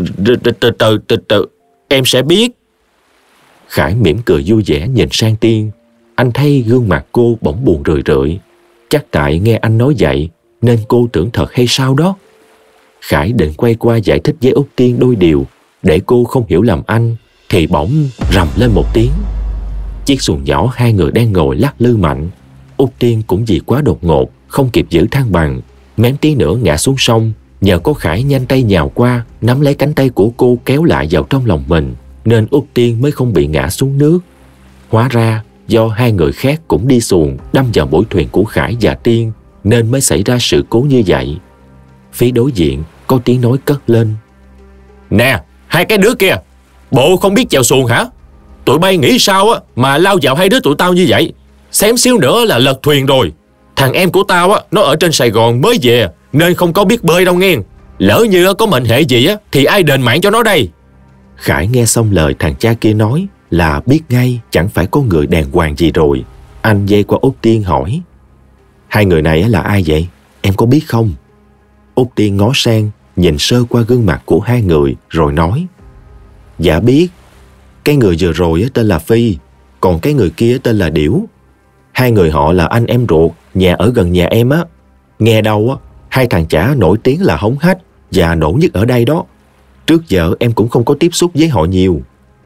từ em sẽ biết. Khải mỉm cười vui vẻ nhìn sang Tiên. Anh thấy gương mặt cô bỗng buồn rười rượi. Chắc tại nghe anh nói vậy nên cô tưởng thật hay sao đó. Khải định quay qua giải thích với Út Tiên đôi điều để cô không hiểu lầm anh, thì bỗng rầm lên một tiếng. Chiếc xuồng nhỏ hai người đang ngồi lắc lư mạnh. Út Tiên cũng vì quá đột ngột không kịp giữ thăng bằng, mém tí nữa ngã xuống sông. Nhờ có Khải nhanh tay nhào qua, nắm lấy cánh tay của cô kéo lại vào trong lòng mình, nên Út Tiên mới không bị ngã xuống nước. Hóa ra do hai người khác cũng đi xuồng đâm vào mũi thuyền của Khải và Tiên, nên mới xảy ra sự cố như vậy. Phía đối diện có tiếng nói cất lên, nè, hai cái đứa kia, bộ không biết chèo xuồng hả? Tụi bay nghĩ sao mà lao vào hai đứa tụi tao như vậy? Xém xíu nữa là lật thuyền rồi. Thằng em của tao nó ở trên Sài Gòn mới về, nên không có biết bơi đâu nghe. Lỡ như có mệnh hệ gì thì ai đền mạng cho nó đây? Khải nghe xong lời thằng cha kia nói là biết ngay chẳng phải có người đàng hoàng gì rồi. Anh dây qua Út Tiên hỏi, hai người này là ai vậy? Em có biết không? Út Tiên ngó sang, nhìn sơ qua gương mặt của hai người rồi nói, dạ biết. Cái người vừa rồi tên là Phi, còn cái người kia tên là Điểu. Hai người họ là anh em ruột, nhà ở gần nhà em á. Nghe đâu hai thằng chả nổi tiếng là hống hách và nổ nhất ở đây đó. Trước giờ em cũng không có tiếp xúc với họ nhiều.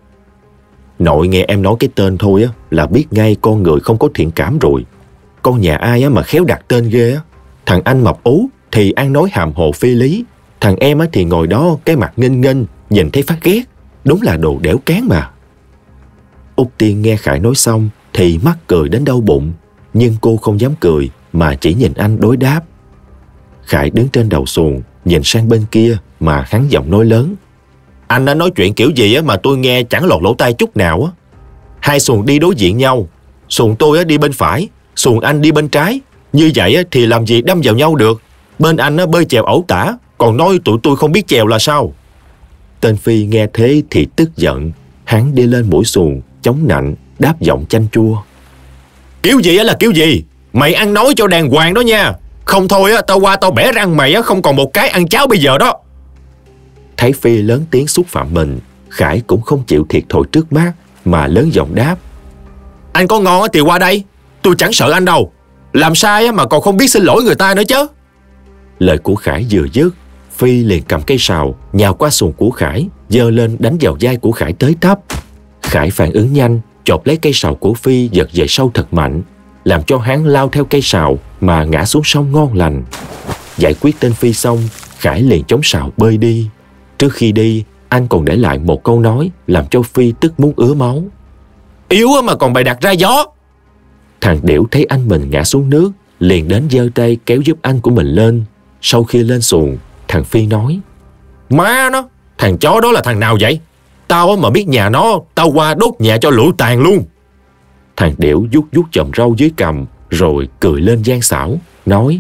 Nội nghe em nói cái tên thôi là biết ngay con người không có thiện cảm rồi. Con nhà ai mà khéo đặt tên ghê á. Thằng anh mập ú thì ăn nói hàm hồ phi lý. Thằng em thì ngồi đó cái mặt nghênh nghênh, nhìn thấy phát ghét. Đúng là đồ đẻo cán mà. Út Tiên nghe Khải nói xong thì mắc cười đến đau bụng, nhưng cô không dám cười mà chỉ nhìn anh đối đáp. Khải đứng trên đầu xuồng nhìn sang bên kia mà hắn giọng nói lớn, anh đã nói chuyện kiểu gì mà tôi nghe chẳng lọt lỗ tai chút nào á. Hai xuồng đi đối diện nhau, xuồng tôi đi bên phải, xuồng anh đi bên trái. Như vậy thì làm gì đâm vào nhau được? Bên anh bơi chèo ẩu tả, còn nói tụi tôi không biết chèo là sao? Tên Phi nghe thế thì tức giận. Hắn đi lên mũi xuồng, chống nạnh, đáp giọng chanh chua. Kiểu gì á là kiểu gì? Mày ăn nói cho đàng hoàng đó nha. Không thôi á, tao qua tao bẻ răng mày á, không còn một cái ăn cháo bây giờ đó. Thấy Phi lớn tiếng xúc phạm mình, Khải cũng không chịu thiệt thòi trước mắt mà lớn giọng đáp. Anh có ngon á thì qua đây, tôi chẳng sợ anh đâu. Làm sai á mà còn không biết xin lỗi người ta nữa chứ. Lời của Khải vừa dứt, Phi liền cầm cây sào nhào qua xuồng của Khải, giơ lên đánh vào vai của Khải tới tấp. Khải phản ứng nhanh, chộp lấy cây sào của Phi giật về sâu thật mạnh, làm cho hắn lao theo cây sào mà ngã xuống sông ngon lành. Giải quyết tên Phi xong, Khải liền chống sào bơi đi. Trước khi đi, anh còn để lại một câu nói làm cho Phi tức muốn ứa máu. Yếu mà còn bày đặt ra gió. Thằng Điểu thấy anh mình ngã xuống nước, liền đến giơ tay kéo giúp anh của mình lên. Sau khi lên xuồng, thằng Phi nói. Má nó, thằng chó đó là thằng nào vậy? Tao mà biết nhà nó, tao qua đốt nhà cho lũ tàn luôn. Thằng Điểu vuốt vuốt chòm râu dưới cằm, rồi cười lên gian xảo, nói.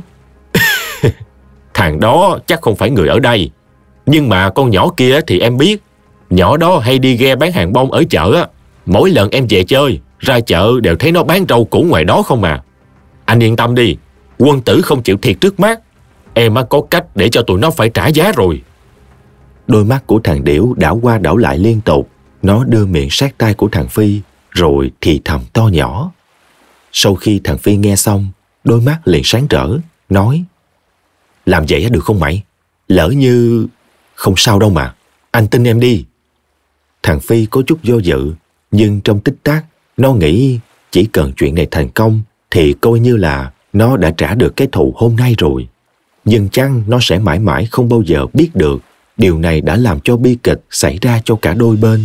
Thằng đó chắc không phải người ở đây. Nhưng mà con nhỏ kia thì em biết. Nhỏ đó hay đi ghe bán hàng bông ở chợ á. Mỗi lần em về chơi, ra chợ đều thấy nó bán rau củ ngoài đó không à. Anh yên tâm đi, quân tử không chịu thiệt trước mắt. Em có cách để cho tụi nó phải trả giá rồi. Đôi mắt của thằng Điểu đảo qua đảo lại liên tục. Nó đưa miệng sát tai của thằng Phi, rồi thì thầm to nhỏ. Sau khi thằng Phi nghe xong, đôi mắt liền sáng rỡ, nói. Làm vậy được không mày? Lỡ như... Không sao đâu mà, anh tin em đi. Thằng Phi có chút do dự, nhưng trong tích tắc, nó nghĩ chỉ cần chuyện này thành công thì coi như là nó đã trả được cái thù hôm nay rồi. Nhưng chăng nó sẽ mãi mãi không bao giờ biết được điều này đã làm cho bi kịch xảy ra cho cả đôi bên.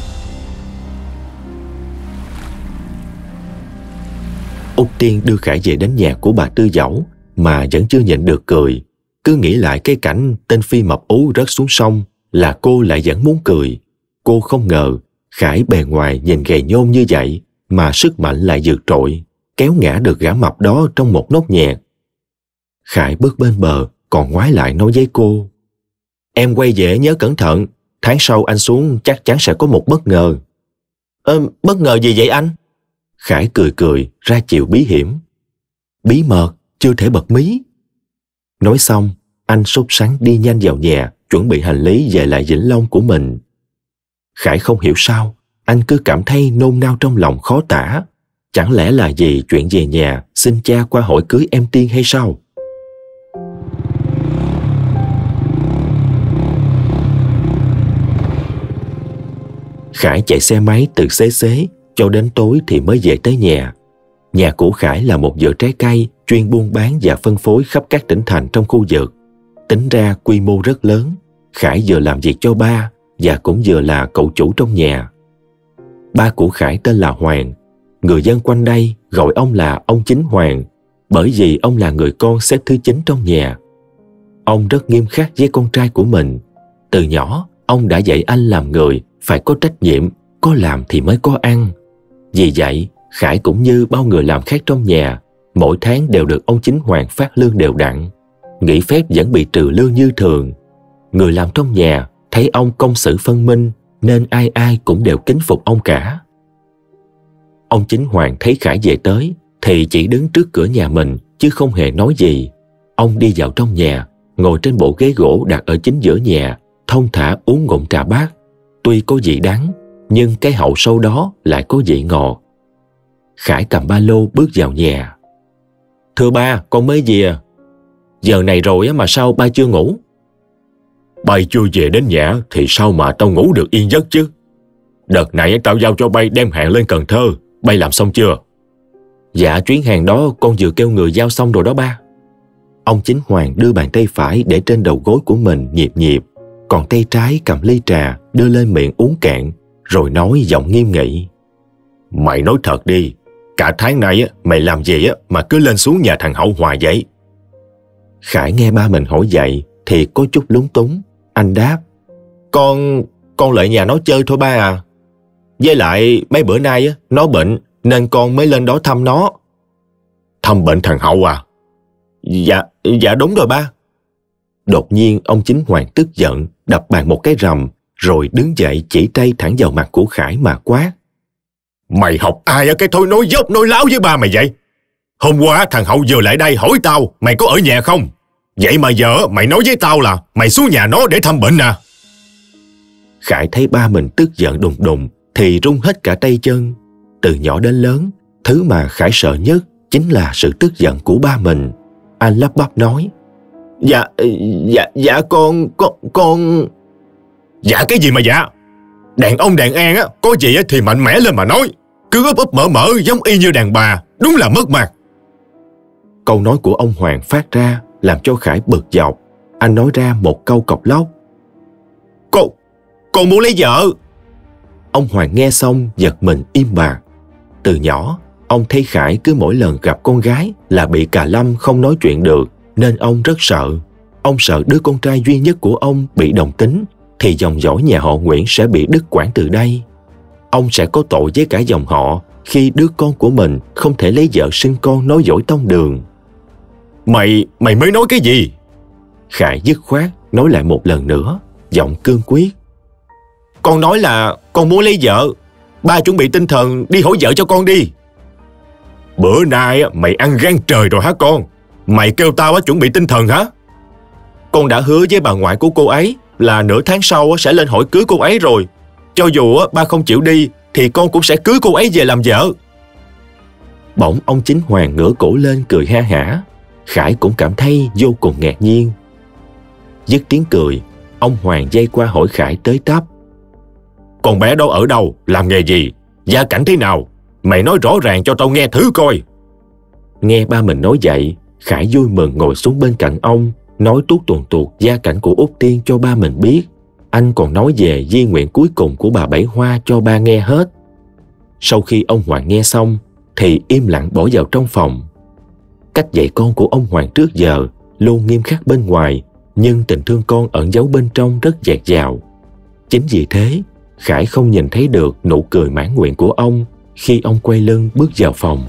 Út Tiên đưa Khải về đến nhà của bà Tư Dẫu mà vẫn chưa nhịn được cười. Cứ nghĩ lại cái cảnh tên Phi mập ú rớt xuống sông là cô lại vẫn muốn cười. Cô không ngờ Khải bề ngoài nhìn gầy nhôm như vậy mà sức mạnh lại vượt trội, kéo ngã được gã mập đó trong một nốt nhạc. Khải bước bên bờ còn ngoái lại nói với cô. Em quay về nhớ cẩn thận, tháng sau anh xuống chắc chắn sẽ có một bất ngờ. Bất ngờ gì vậy anh? Khải cười cười ra chiều bí hiểm. Bí mật, chưa thể bật mí. Nói xong, anh sốt sắng đi nhanh vào nhà, chuẩn bị hành lý về lại Vĩnh Long của mình. Khải không hiểu sao, anh cứ cảm thấy nôn nao trong lòng khó tả. Chẳng lẽ là vì chuyện về nhà xin cha qua hỏi cưới em Tiên hay sao? Khải chạy xe máy từ xế xế cho đến tối thì mới về tới nhà. Nhà của Khải là một vựa trái cây chuyên buôn bán và phân phối khắp các tỉnh thành trong khu vực. Tính ra quy mô rất lớn. Khải vừa làm việc cho ba và cũng vừa là cậu chủ trong nhà. Ba của Khải tên là Hoàng. Người dân quanh đây gọi ông là ông Chính Hoàng, bởi vì ông là người con xếp thứ 9 trong nhà. Ông rất nghiêm khắc với con trai của mình. Từ nhỏ, ông đã dạy anh làm người phải có trách nhiệm, có làm thì mới có ăn. Vì vậy, Khải cũng như bao người làm khác trong nhà, mỗi tháng đều được ông Chính Hoàng phát lương đều đặn. Nghỉ phép vẫn bị trừ lương như thường. Người làm trong nhà thấy ông công xử phân minh nên ai ai cũng đều kính phục ông cả. Ông Chính Hoàng thấy Khải về tới thì chỉ đứng trước cửa nhà mình chứ không hề nói gì. Ông đi vào trong nhà, ngồi trên bộ ghế gỗ đặt ở chính giữa nhà, thong thả uống ngụm trà bát. Tuy có vị đắng, nhưng cái hậu sâu đó lại có vị ngọt. Khải cầm ba lô bước vào nhà. Thưa ba, con mới về. Giờ này rồi mà sao ba chưa ngủ? Bay chưa về đến nhà thì sao mà tao ngủ được yên giấc chứ? Đợt này tao giao cho bay đem hàng lên Cần Thơ. Bay làm xong chưa? Dạ, chuyến hàng đó con vừa kêu người giao xong rồi đó ba. Ông Chính Hoàng đưa bàn tay phải để trên đầu gối của mình nhịp nhịp, còn tay trái cầm ly trà đưa lên miệng uống cạn, rồi nói giọng nghiêm nghị. Mày nói thật đi, cả tháng nay mày làm gì mà cứ lên xuống nhà thằng Hậu hoài vậy? Khải nghe ba mình hỏi vậy thì có chút lúng túng. Anh đáp. Con lại nhà nó chơi thôi ba à. Với lại mấy bữa nay nó bệnh nên con mới lên đó thăm nó. Thăm bệnh thằng Hậu à? Dạ đúng rồi ba. Đột nhiên ông Chính Hoàng tức giận đập bàn một cái rầm, rồi đứng dậy chỉ tay thẳng vào mặt của Khải mà quát. Mày học ai ở cái thối nói dốc nói láo với ba mày vậy? Hôm qua thằng Hậu vừa lại đây hỏi tao mày có ở nhà không? Vậy mà giờ mày nói với tao là mày xuống nhà nó để thăm bệnh à? Khải thấy ba mình tức giận đùng đùng thì run hết cả tay chân. Từ nhỏ đến lớn, thứ mà Khải sợ nhất chính là sự tức giận của ba mình. Anh lắp bắp nói. Dạ con... Dạ cái gì mà dạ? Đàn ông đàn an á, có gì á thì mạnh mẽ lên mà nói. Cứ ấp ấp mở mở giống y như đàn bà, đúng là mất mặt. Câu nói của ông Hoàng phát ra làm cho Khải bực dọc. Anh nói ra một câu cộc lốc. Con muốn lấy vợ. Ông Hoàng nghe xong giật mình im bặt. Từ nhỏ, ông thấy Khải cứ mỗi lần gặp con gái là bị cà lâm không nói chuyện được, nên ông rất sợ. Ông sợ đứa con trai duy nhất của ông bị đồng tính thì dòng dõi nhà họ Nguyễn sẽ bị đứt quãng từ đây. Ông sẽ có tội với cả dòng họ khi đứa con của mình không thể lấy vợ sinh con nối dõi tông đường. Mày mới nói cái gì? Khải dứt khoát nói lại một lần nữa, giọng cương quyết. Con nói là con muốn lấy vợ. Ba chuẩn bị tinh thần đi hỏi vợ cho con đi. Bữa nay mày ăn gan trời rồi hả con? Mày kêu tao chuẩn bị tinh thần hả? Con đã hứa với bà ngoại của cô ấy là nửa tháng sau sẽ lên hỏi cưới cô ấy rồi. Cho dù ba không chịu đi thì con cũng sẽ cưới cô ấy về làm vợ. Bỗng ông Chính Hoàng ngửa cổ lên cười ha hả. Khải cũng cảm thấy vô cùng ngạc nhiên. Dứt tiếng cười, ông Hoàng dây qua hỏi Khải tới tấp. Con bé đó ở đâu, làm nghề gì, gia cảnh thế nào? Mày nói rõ ràng cho tao nghe thử coi. Nghe ba mình nói vậy, Khải vui mừng ngồi xuống bên cạnh ông, nói tuốt tuồn tuột gia cảnh của Út Tiên cho ba mình biết. Anh còn nói về di nguyện cuối cùng của bà Bảy Hoa cho ba nghe hết. Sau khi ông Hoàng nghe xong thì im lặng bỏ vào trong phòng. Cách dạy con của ông Hoàng trước giờ luôn nghiêm khắc bên ngoài, nhưng tình thương con ẩn giấu bên trong rất dạt dào. Chính vì thế, Khải không nhìn thấy được nụ cười mãn nguyện của ông khi ông quay lưng bước vào phòng.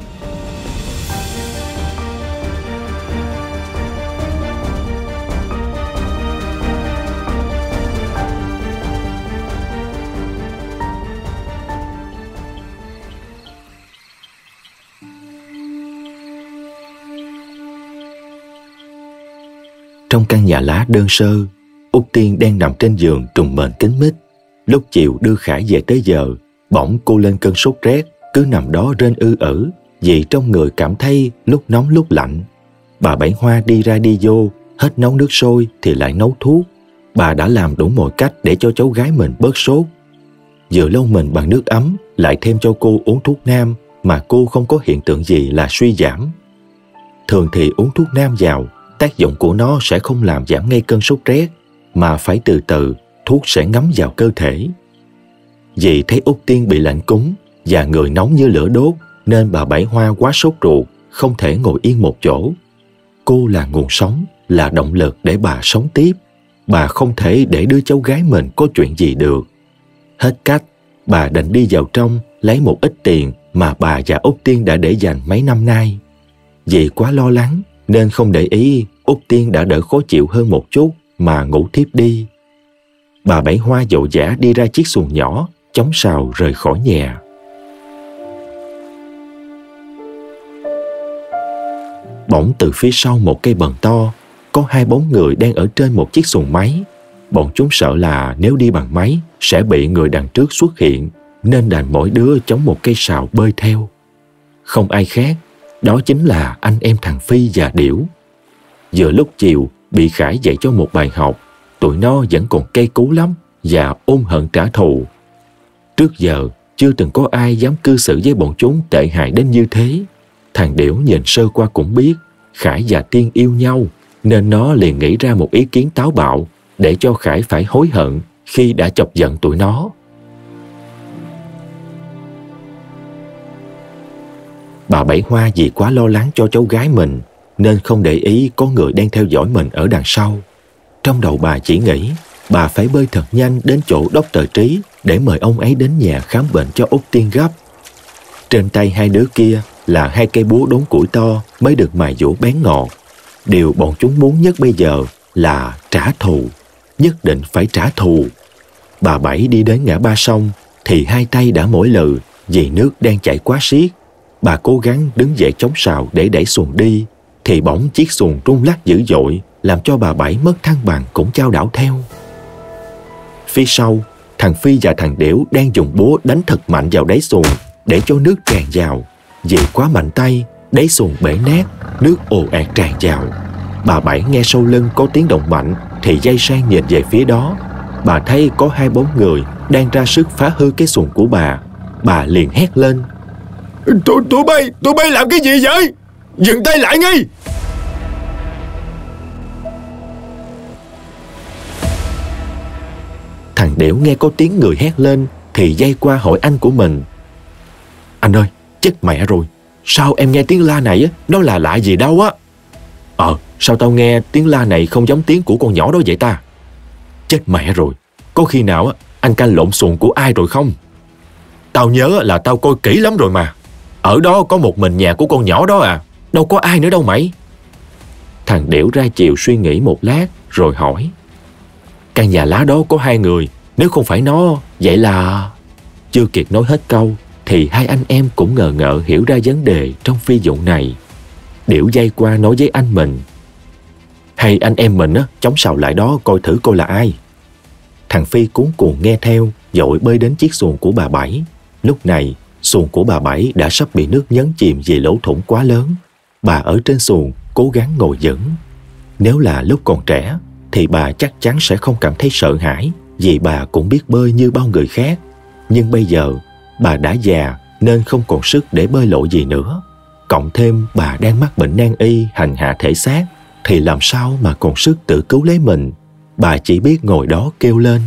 Trong căn nhà lá đơn sơ, Út Tiên đang nằm trên giường trùng mền kín mít. Lúc chiều đưa Khải về tới giờ, bỗng cô lên cơn sốt rét, cứ nằm đó rên ư vì trong người cảm thấy lúc nóng lúc lạnh. Bà Bảy Hoa đi ra đi vô, hết nấu nước sôi thì lại nấu thuốc. Bà đã làm đủ mọi cách để cho cháu gái mình bớt sốt. Vừa lau mình bằng nước ấm, lại thêm cho cô uống thuốc nam mà cô không có hiện tượng gì là suy giảm. Thường thì uống thuốc nam vào, tác dụng của nó sẽ không làm giảm ngay cơn sốt rét, mà phải từ từ thuốc sẽ ngấm vào cơ thể. Vì thấy Út Tiên bị lạnh cúng và người nóng như lửa đốt, nên bà Bảy Hoa quá sốt ruột, không thể ngồi yên một chỗ. Cô là nguồn sống, là động lực để bà sống tiếp. Bà không thể để đứa cháu gái mình có chuyện gì được. Hết cách, bà đành đi vào trong lấy một ít tiền mà bà và Út Tiên đã để dành mấy năm nay. Vì quá lo lắng nên không để ý, Út Tiên đã đỡ khó chịu hơn một chút mà ngủ thiếp đi. Bà Bảy Hoa vội vã đi ra chiếc xuồng nhỏ, chống sào rời khỏi nhà. Bỗng từ phía sau một cây bần to, có hai bóng người đang ở trên một chiếc xuồng máy. Bọn chúng sợ là nếu đi bằng máy sẽ bị người đằng trước xuất hiện, nên đành mỗi đứa chống một cây sào bơi theo. Không ai khác, đó chính là anh em thằng Phi và Điểu. Vừa lúc chiều bị Khải dạy cho một bài học, tụi nó vẫn còn cay cú lắm và ôm hận trả thù. Trước giờ chưa từng có ai dám cư xử với bọn chúng tệ hại đến như thế. Thằng Điểu nhìn sơ qua cũng biết Khải và Tiên yêu nhau, nên nó liền nghĩ ra một ý kiến táo bạo để cho Khải phải hối hận khi đã chọc giận tụi nó. Bà Bảy Hoa vì quá lo lắng cho cháu gái mình nên không để ý có người đang theo dõi mình ở đằng sau. Trong đầu bà chỉ nghĩ bà phải bơi thật nhanh đến chỗ Dr. Trí để mời ông ấy đến nhà khám bệnh cho Út Tiên gấp. Trên tay hai đứa kia là hai cây búa đốn củi to mới được mài dũa bén ngọt. Điều bọn chúng muốn nhất bây giờ là trả thù. Nhất định phải trả thù. Bà Bảy đi đến ngã ba sông thì hai tay đã mỏi lừ vì nước đang chảy quá xiết. Bà cố gắng đứng dậy chống sào để đẩy xuồng đi thì bỗng chiếc xuồng rung lắc dữ dội, làm cho bà Bảy mất thăng bằng cũng chao đảo theo. Phía sau, thằng Phi và thằng Đểu đang dùng búa đánh thật mạnh vào đáy xuồng để cho nước tràn vào. Vì quá mạnh tay, đáy xuồng bể nát, nước ồ ạt tràn vào. Bà Bảy nghe sau lưng có tiếng động mạnh thì giây sang nhìn về phía đó. Bà thấy có hai bóng người đang ra sức phá hư cái xuồng của bà. Bà liền hét lên: Tụi bay làm cái gì vậy? Dừng tay lại ngay! Thằng Đểu nghe có tiếng người hét lên thì dây qua hỏi anh của mình: Anh ơi, chết mẹ rồi, sao em nghe tiếng la này á, nó là lạ gì đâu á? Sao tao nghe tiếng la này không giống tiếng của con nhỏ đó vậy ta? Chết mẹ rồi, có khi nào á anh canh lộn xuồng của ai rồi không? Tao nhớ là tao coi kỹ lắm rồi mà. Ở đó có một mình nhà của con nhỏ đó à, đâu có ai nữa đâu mày. Thằng Đểu ra chiều suy nghĩ một lát rồi hỏi: Căn nhà lá đó có hai người, nếu không phải nó, vậy là... Chưa kịp nói hết câu thì hai anh em cũng ngờ ngợ hiểu ra vấn đề trong phi vụ này. Đểu dây qua nói với anh mình: Hay anh em mình á chống sào lại đó coi thử coi là ai. Thằng Phi cuống cuồng nghe theo, vội bơi đến chiếc xuồng của bà Bảy. Lúc này xuồng của bà Bảy đã sắp bị nước nhấn chìm vì lỗ thủng quá lớn. Bà ở trên xuồng cố gắng ngồi vững. Nếu là lúc còn trẻ thì bà chắc chắn sẽ không cảm thấy sợ hãi, vì bà cũng biết bơi như bao người khác. Nhưng bây giờ bà đã già nên không còn sức để bơi lội gì nữa. Cộng thêm bà đang mắc bệnh nan y hành hạ thể xác, thì làm sao mà còn sức tự cứu lấy mình. Bà chỉ biết ngồi đó kêu lên: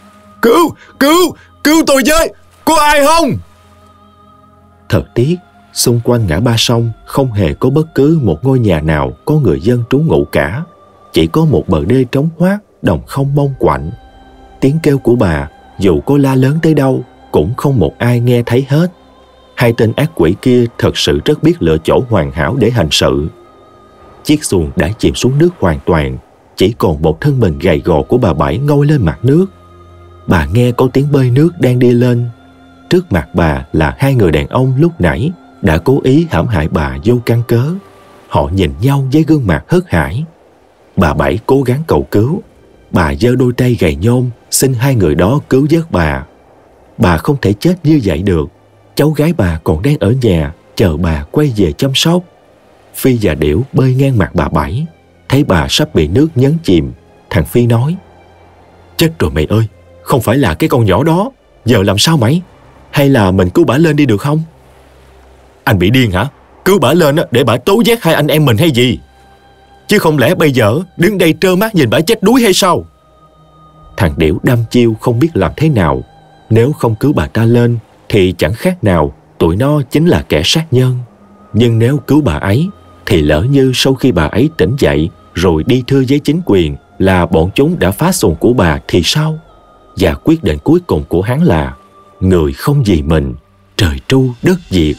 Cứu tôi với, có ai không? Thật tiếc, xung quanh ngã ba sông không hề có bất cứ một ngôi nhà nào có người dân trú ngụ cả. Chỉ có một bờ đê trống hoác, đồng không mông quạnh. Tiếng kêu của bà dù có la lớn tới đâu cũng không một ai nghe thấy hết. Hai tên ác quỷ kia thật sự rất biết lựa chỗ hoàn hảo để hành sự. Chiếc xuồng đã chìm xuống nước hoàn toàn, chỉ còn một thân mình gầy gò của bà Bảy ngoi lên mặt nước. Bà nghe có tiếng bơi nước đang đi lên. Trước mặt bà là hai người đàn ông lúc nãy đã cố ý hãm hại bà vô căn cớ. Họ nhìn nhau với gương mặt hớt hải. Bà Bảy cố gắng cầu cứu. Bà giơ đôi tay gầy nhôm xin hai người đó cứu vớt bà. Bà không thể chết như vậy được. Cháu gái bà còn đang ở nhà chờ bà quay về chăm sóc. Phi và Đểu bơi ngang mặt bà Bảy. Thấy bà sắp bị nước nhấn chìm, thằng Phi nói: Chết rồi mày ơi, không phải là cái con nhỏ đó. Giờ làm sao mày? Hay là mình cứu bả lên đi được không? Anh bị điên hả? Cứu bả lên để bả tố giác hai anh em mình hay gì? Chứ không lẽ bây giờ đứng đây trơ mắt nhìn bả chết đuối hay sao? Thằng Đểu đăm chiêu không biết làm thế nào. Nếu không cứu bà ta lên thì chẳng khác nào tụi nó chính là kẻ sát nhân. Nhưng nếu cứu bà ấy thì lỡ như sau khi bà ấy tỉnh dậy rồi đi thưa với chính quyền là bọn chúng đã phá xuồng của bà thì sao? Và quyết định cuối cùng của hắn là người không vì mình, trời tru đất diệt.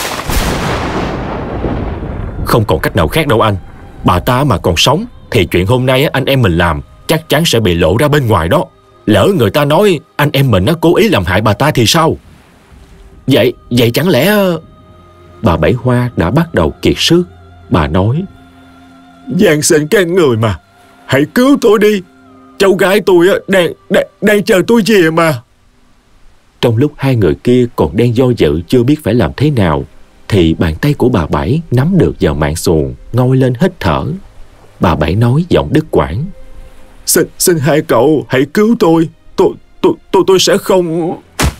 Không còn cách nào khác đâu anh. Bà ta mà còn sống thì chuyện hôm nay anh em mình làm chắc chắn sẽ bị lộ ra bên ngoài đó. Lỡ người ta nói anh em mình cố ý làm hại bà ta thì sao? Vậy chẳng lẽ... Bà Bảy Hoa đã bắt đầu kiệt sức. Bà nói: Van xin các người mà, hãy cứu tôi đi. Cháu gái tôi đang chờ tôi về mà. Trong lúc hai người kia còn đang do dự chưa biết phải làm thế nào thì bàn tay của bà Bảy nắm được vào mạn xuồng, ngoi lên hít thở. Bà Bảy nói giọng đứt quãng: Xin hai cậu hãy cứu tôi. Tôi sẽ không...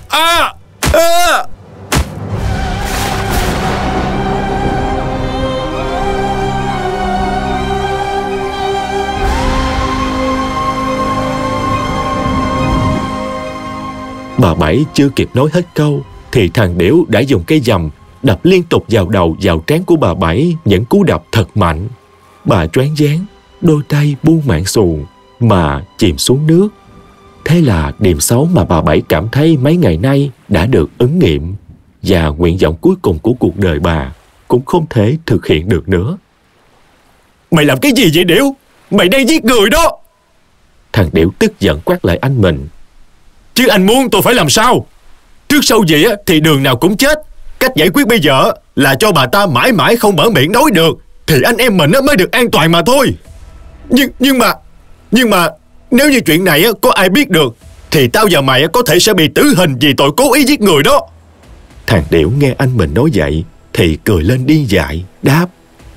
Bà Bảy chưa kịp nói hết câu thì thằng Đểu đã dùng cây dầm đập liên tục vào đầu vào trán của bà Bảy những cú đập thật mạnh. Bà choáng váng, đôi tay buông mạn xuồng mà chìm xuống nước. Thế là điềm xấu mà bà Bảy cảm thấy mấy ngày nay đã được ứng nghiệm, và nguyện vọng cuối cùng của cuộc đời bà cũng không thể thực hiện được nữa. Mày làm cái gì vậy Điểu? Mày đang giết người đó! Thằng Điểu tức giận quát lại anh mình. Chứ anh muốn tôi phải làm sao? Trước sau gì á thì đường nào cũng chết. Cách giải quyết bây giờ là cho bà ta mãi mãi không mở miệng nói được, thì anh em mình mới được an toàn mà thôi. Nhưng mà nếu như chuyện này có ai biết được thì tao và mày có thể sẽ bị tử hình vì tội cố ý giết người đó. Thằng Điểu nghe anh mình nói vậy thì cười lên điên dại, đáp: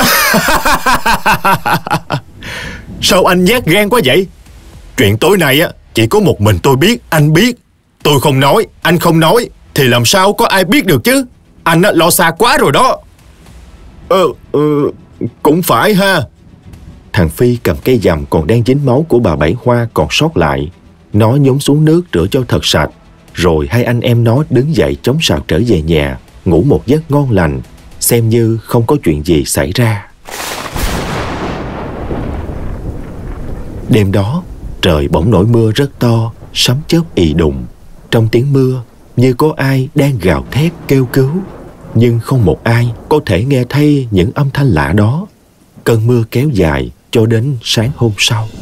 Sao anh nhát gan quá vậy? Chuyện tối nay chỉ có một mình tôi biết, anh biết. Tôi không nói, anh không nói thì làm sao có ai biết được chứ? Anh lo xa quá rồi đó. Cũng phải ha. Thằng Phi cầm cây dầm còn đang dính máu của bà Bảy Hoa còn sót lại. Nó nhúng xuống nước rửa cho thật sạch. Rồi hai anh em nó đứng dậy chống sào trở về nhà, ngủ một giấc ngon lành, xem như không có chuyện gì xảy ra. Đêm đó, trời bỗng nổi mưa rất to, sấm chớp ì đùng. Trong tiếng mưa, như có ai đang gào thét kêu cứu, nhưng không một ai có thể nghe thấy những âm thanh lạ đó. Cơn mưa kéo dài cho đến sáng hôm sau.